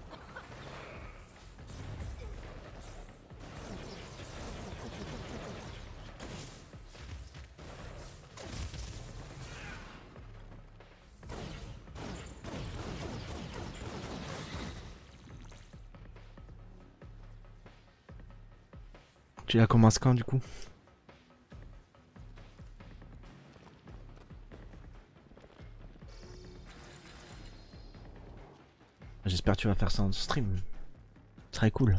Tu la commences quand du coup? J'espère que tu vas faire ça en stream. Ce serait cool.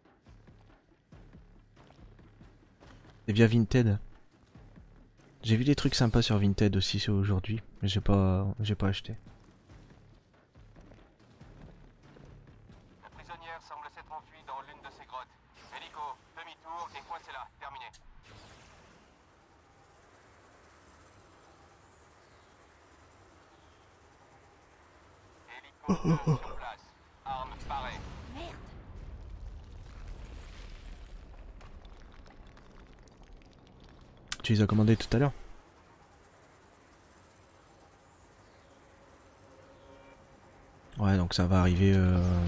Et via Vinted. J'ai vu des trucs sympas sur Vinted aussi aujourd'hui, mais j'ai pas j'ai pas acheté. La prisonnière semble s'être enfuie dans l'une de ces grottes. Hélico, demi-tour et coincez-la. Terminé. Hélico sur place. Arme parée. Merde. Tu les as commandés tout à l'heure? Ouais, donc ça va arriver euh...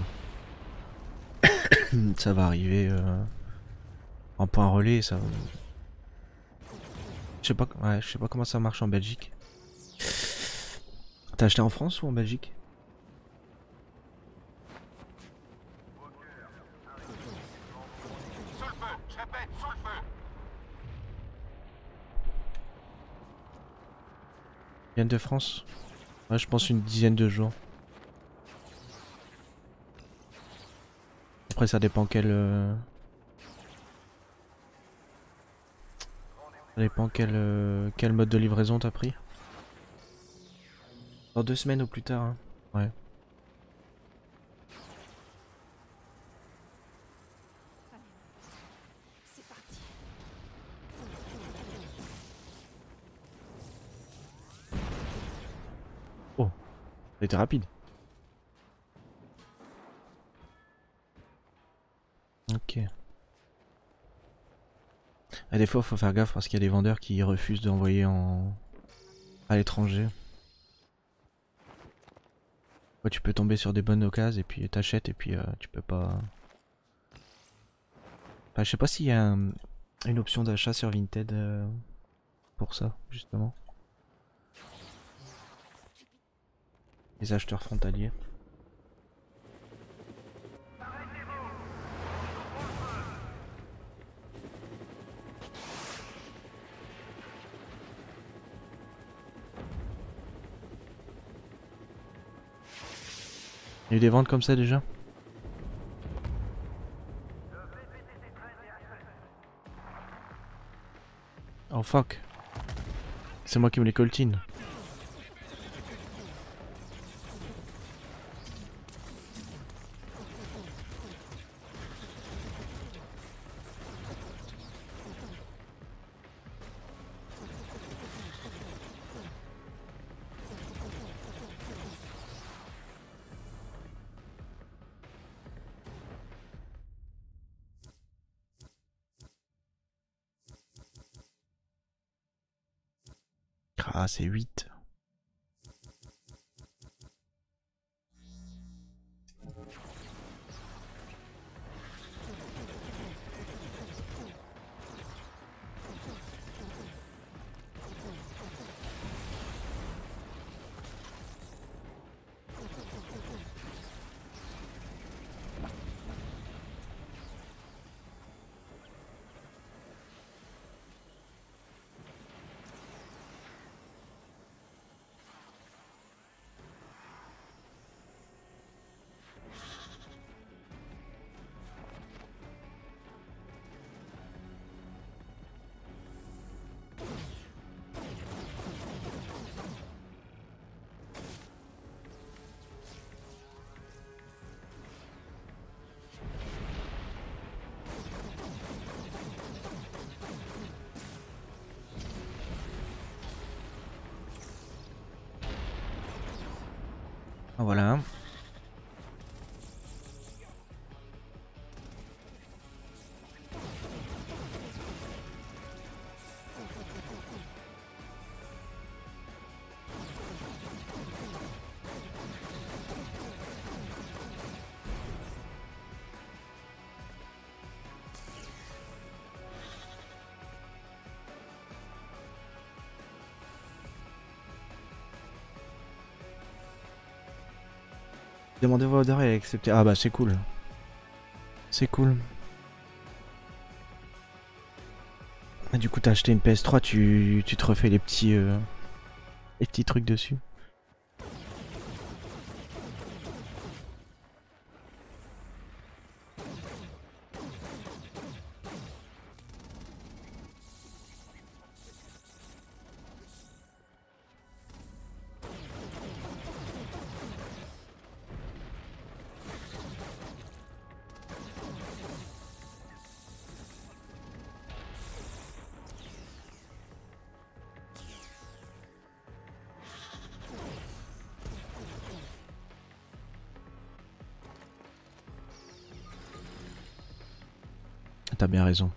ça va arriver euh... en point relais, ça. Je sais pas, ouais, je sais pas comment ça marche en Belgique. T'as acheté en France ou en Belgique? Sous le feu. Je répète, sous le feu. Viennent de France? Ouais, je pense une dizaine de jours. Après ça dépend quel... Euh... Ça dépend quel, euh... quel mode de livraison t'as pris. Dans deux semaines ou plus tard, hein. Ouais. C'est parti. Oh, c'était rapide. Ok. Ah, des fois, faut faire gaffe parce qu'il y a des vendeurs qui refusent d'envoyer en... à l'étranger. Ouais, tu peux tomber sur des bonnes occasions et puis t'achètes et puis euh, tu peux pas... Enfin, je sais pas s'il y a un- une option d'achat sur Vinted euh, pour ça, justement. Les acheteurs frontaliers. Il y a eu des ventes comme ça déjà? Oh fuck. C'est moi qui me les coltine. Ah, c'est huit. Ah, voilà. Demandez vos ordres et acceptez. Ah bah c'est cool. C'est cool. Ah, du coup t'as acheté une P S trois, tu, tu te refais les petits, euh, les petits trucs dessus. T'as bien raison.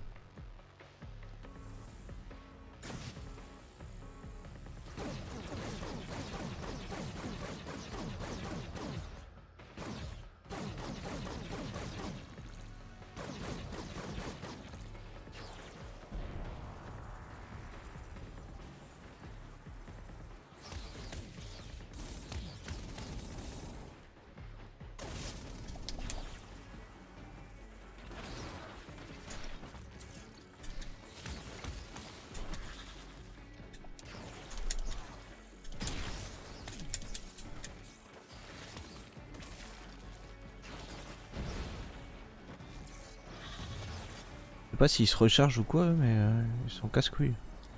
Je sais pas s'ils se rechargent ou quoi, mais euh, ils sont casse-couilles.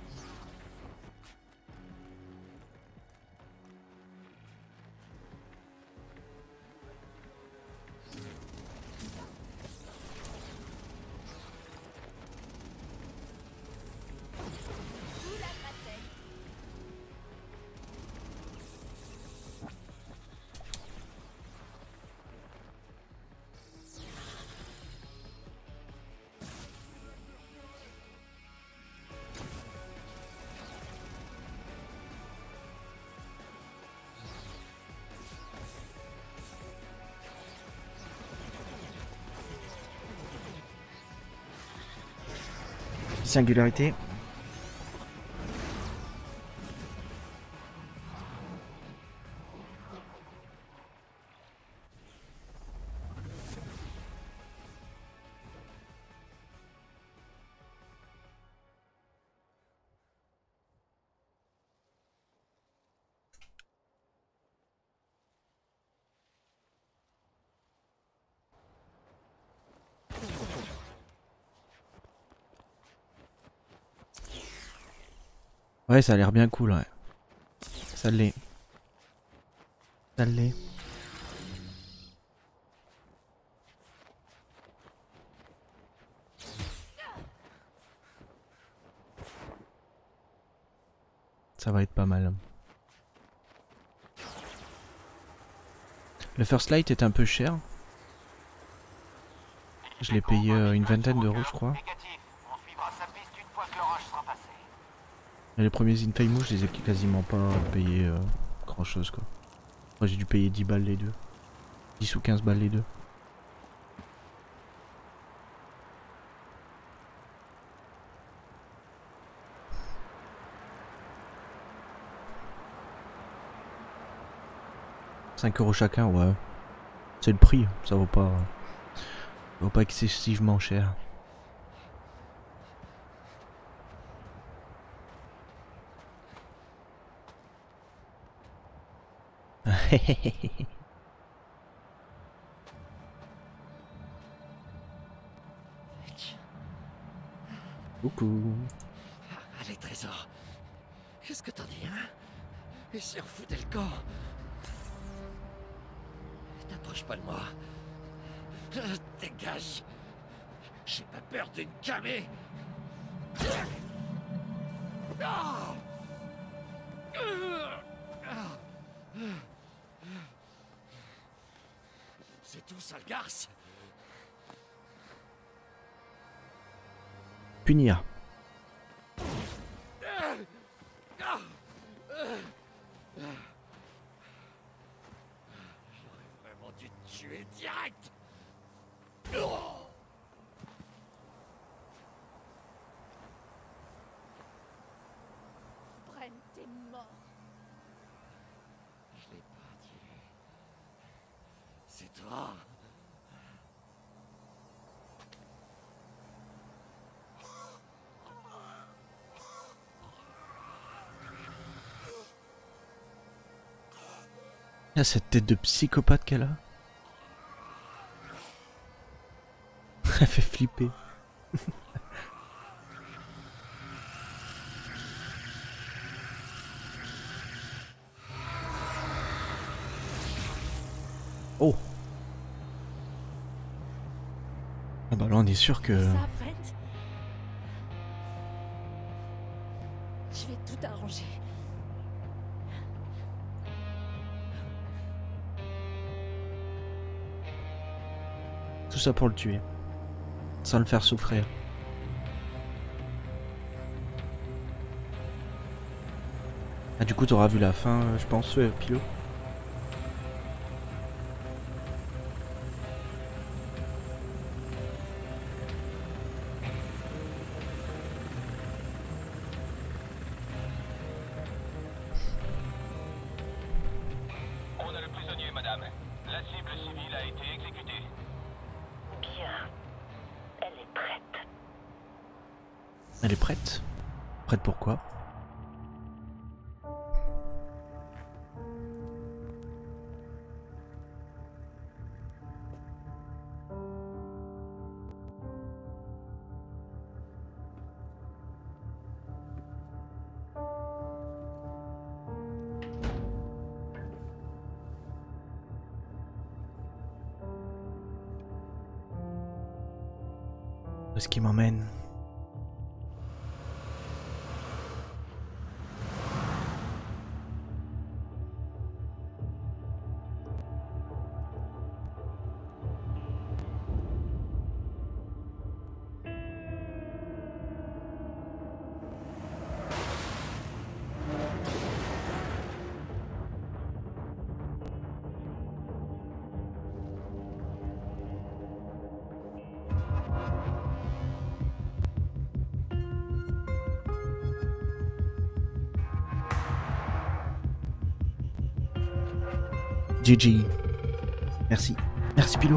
Singularité. Ouais, ça a l'air bien cool, ouais. Ça l'est. Ça l'est. Ça va être pas mal. Le First Light est un peu cher. Je l'ai payé euh, une vingtaine d'euros, je crois. Et les premiers Infamous, je les ai quasiment pas payés euh, grand chose quoi. Moi j'ai dû payer dix balles les deux. dix ou quinze balles les deux. cinq euros chacun, ouais. C'est le prix, ça vaut pas, ça vaut pas excessivement cher. Coucou. Allez, Trésor. Qu'est-ce que t'en dis, hein? Et si on foutait le camp? T'approches pas de moi. Dégage. J'ai pas peur d'une camée. sale garce. Punir. J'aurais vraiment dû te tuer direct. Brent, t'es mort. Je l'ai pas tué. C'est toi. Ah, cette tête de psychopathe qu'elle a. Elle fait flipper. Oh. Ah bah là on est sûr que... Ça, Brent. Je vais tout arranger. Tout ça pour le tuer. Sans le faire souffrir. Ah du coup t'auras vu la fin, euh, je pense, euh, Pilo. On a le prisonnier, madame. La cible civile a été exécutée. Bien. Elle est prête. Elle est prête. Prête pour quoi? Où est-ce qu'il m'emmène? G G. Merci. Merci Pilo.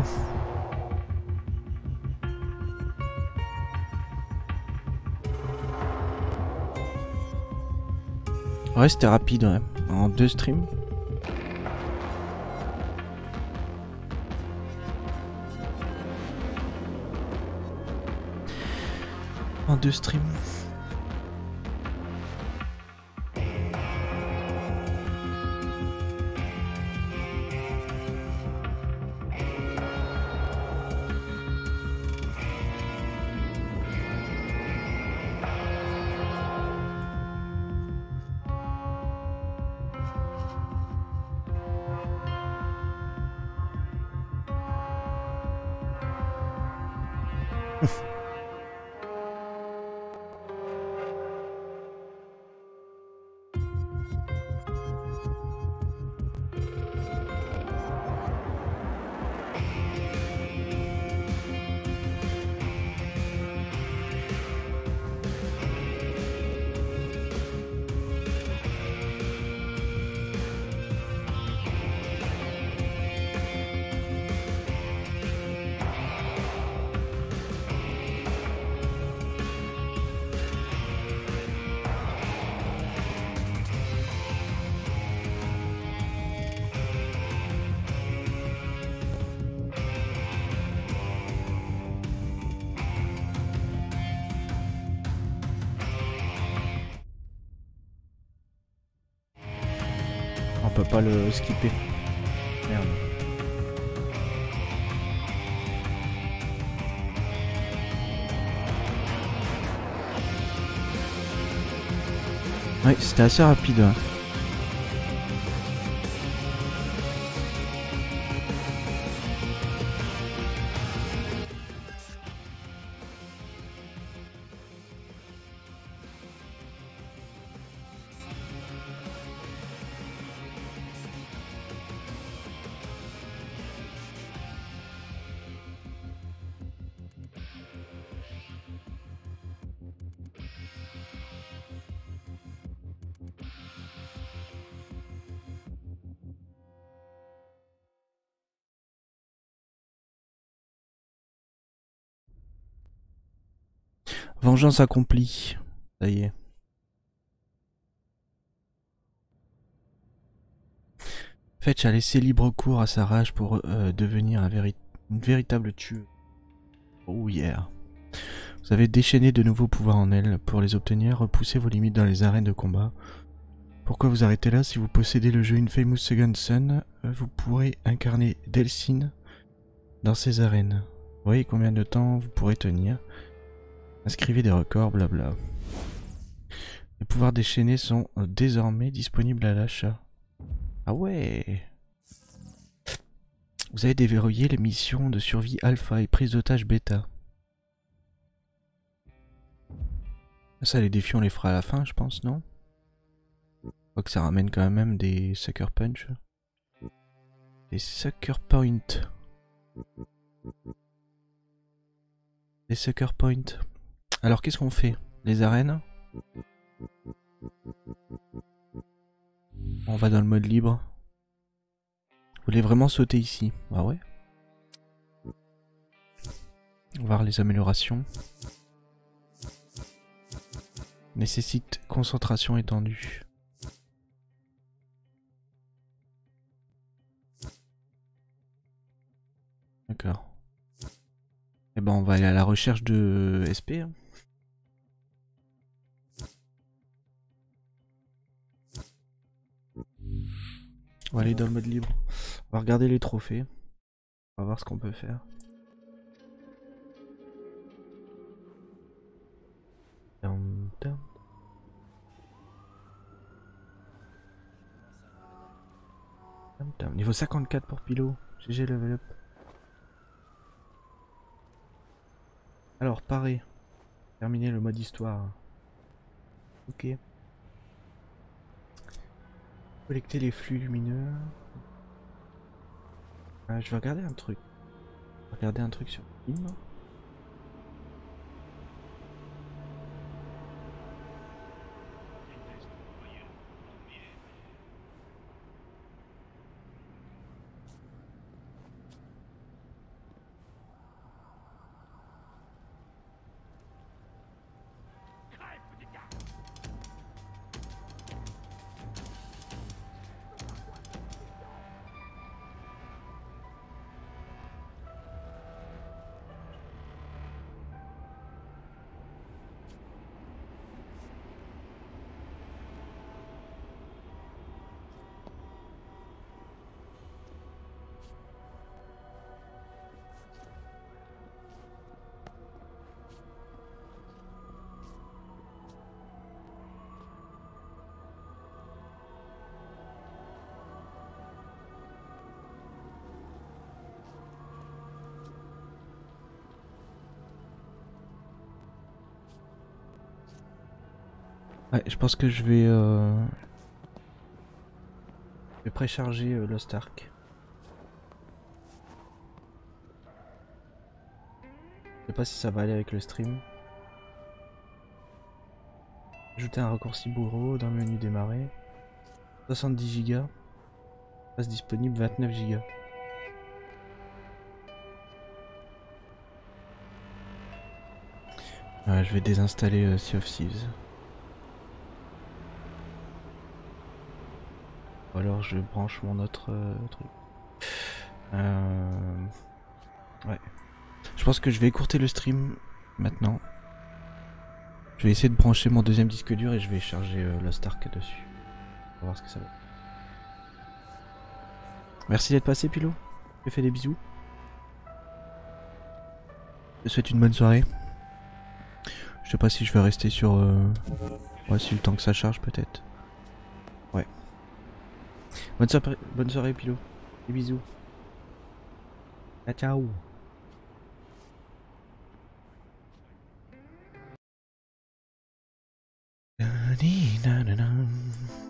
Ouais, c'était rapide, ouais. En deux streams. En deux streams. On peut pas le skipper. Merde. Ouais, c'était assez rapide. Ouais. Vengeance accomplie. Ça y est. Fetch a laissé libre cours à sa rage pour euh, devenir un véri une véritable tueuse. Oh yeah. Vous avez déchaîné de nouveaux pouvoirs en elle. Pour les obtenir, repoussez vos limites dans les arènes de combat. Pourquoi vous arrêtez là? Si vous possédez le jeu Infamous Second Son, vous pourrez incarner Delsin dans ces arènes. Vous voyez combien de temps vous pourrez tenir. Inscrivez des records, blabla. Les pouvoirs déchaînés sont désormais disponibles à l'achat. Ah ouais. Vous avez déverrouillé les missions de survie alpha et prise d'otage bêta. Ça, les défis, on les fera à la fin, je pense, non? Je crois que ça ramène quand même des sucker punch. Des sucker point. Des sucker point. Alors, qu'est-ce qu'on fait? Les arènes? On va dans le mode libre. Vous voulez vraiment sauter ici? Ah ouais. On va voir les améliorations. Nécessite concentration étendue. D'accord. Et ben on va aller à la recherche de S P. Hein. On va aller dans le mode libre. On va regarder les trophées. On va voir ce qu'on peut faire. Down, down. Down, down. Niveau cinquante-quatre pour Pilo. G G level up. Alors, pareil. Terminer le mode histoire. Ok. Collecter les flux lumineux. Ah, je vais regarder un truc. Regarder un truc sur le film. Ouais, je pense que je vais, euh... je vais précharger euh, Lost Ark. Je sais pas si ça va aller avec le stream. Ajouter un raccourci bourreau dans le menu démarrer. soixante-dix gigas. Passe disponible vingt-neuf gigas. Ouais, je vais désinstaller euh, Sea of Thieves. Ou alors je branche mon autre euh, truc. Euh... Ouais. Je pense que je vais écourter le stream maintenant. Je vais essayer de brancher mon deuxième disque dur et je vais charger euh, Lost Ark dessus. On va voir ce que ça va. Merci d'être passé, Pilo. Je te fais des bisous. Je te souhaite une bonne soirée. Je sais pas si je vais rester sur... Euh... Ouais, si le temps que ça charge peut-être. Ouais. Bonne soirée, bonne soirée Pilo. Des bisous. Ah, ciao. Na, na, na, na.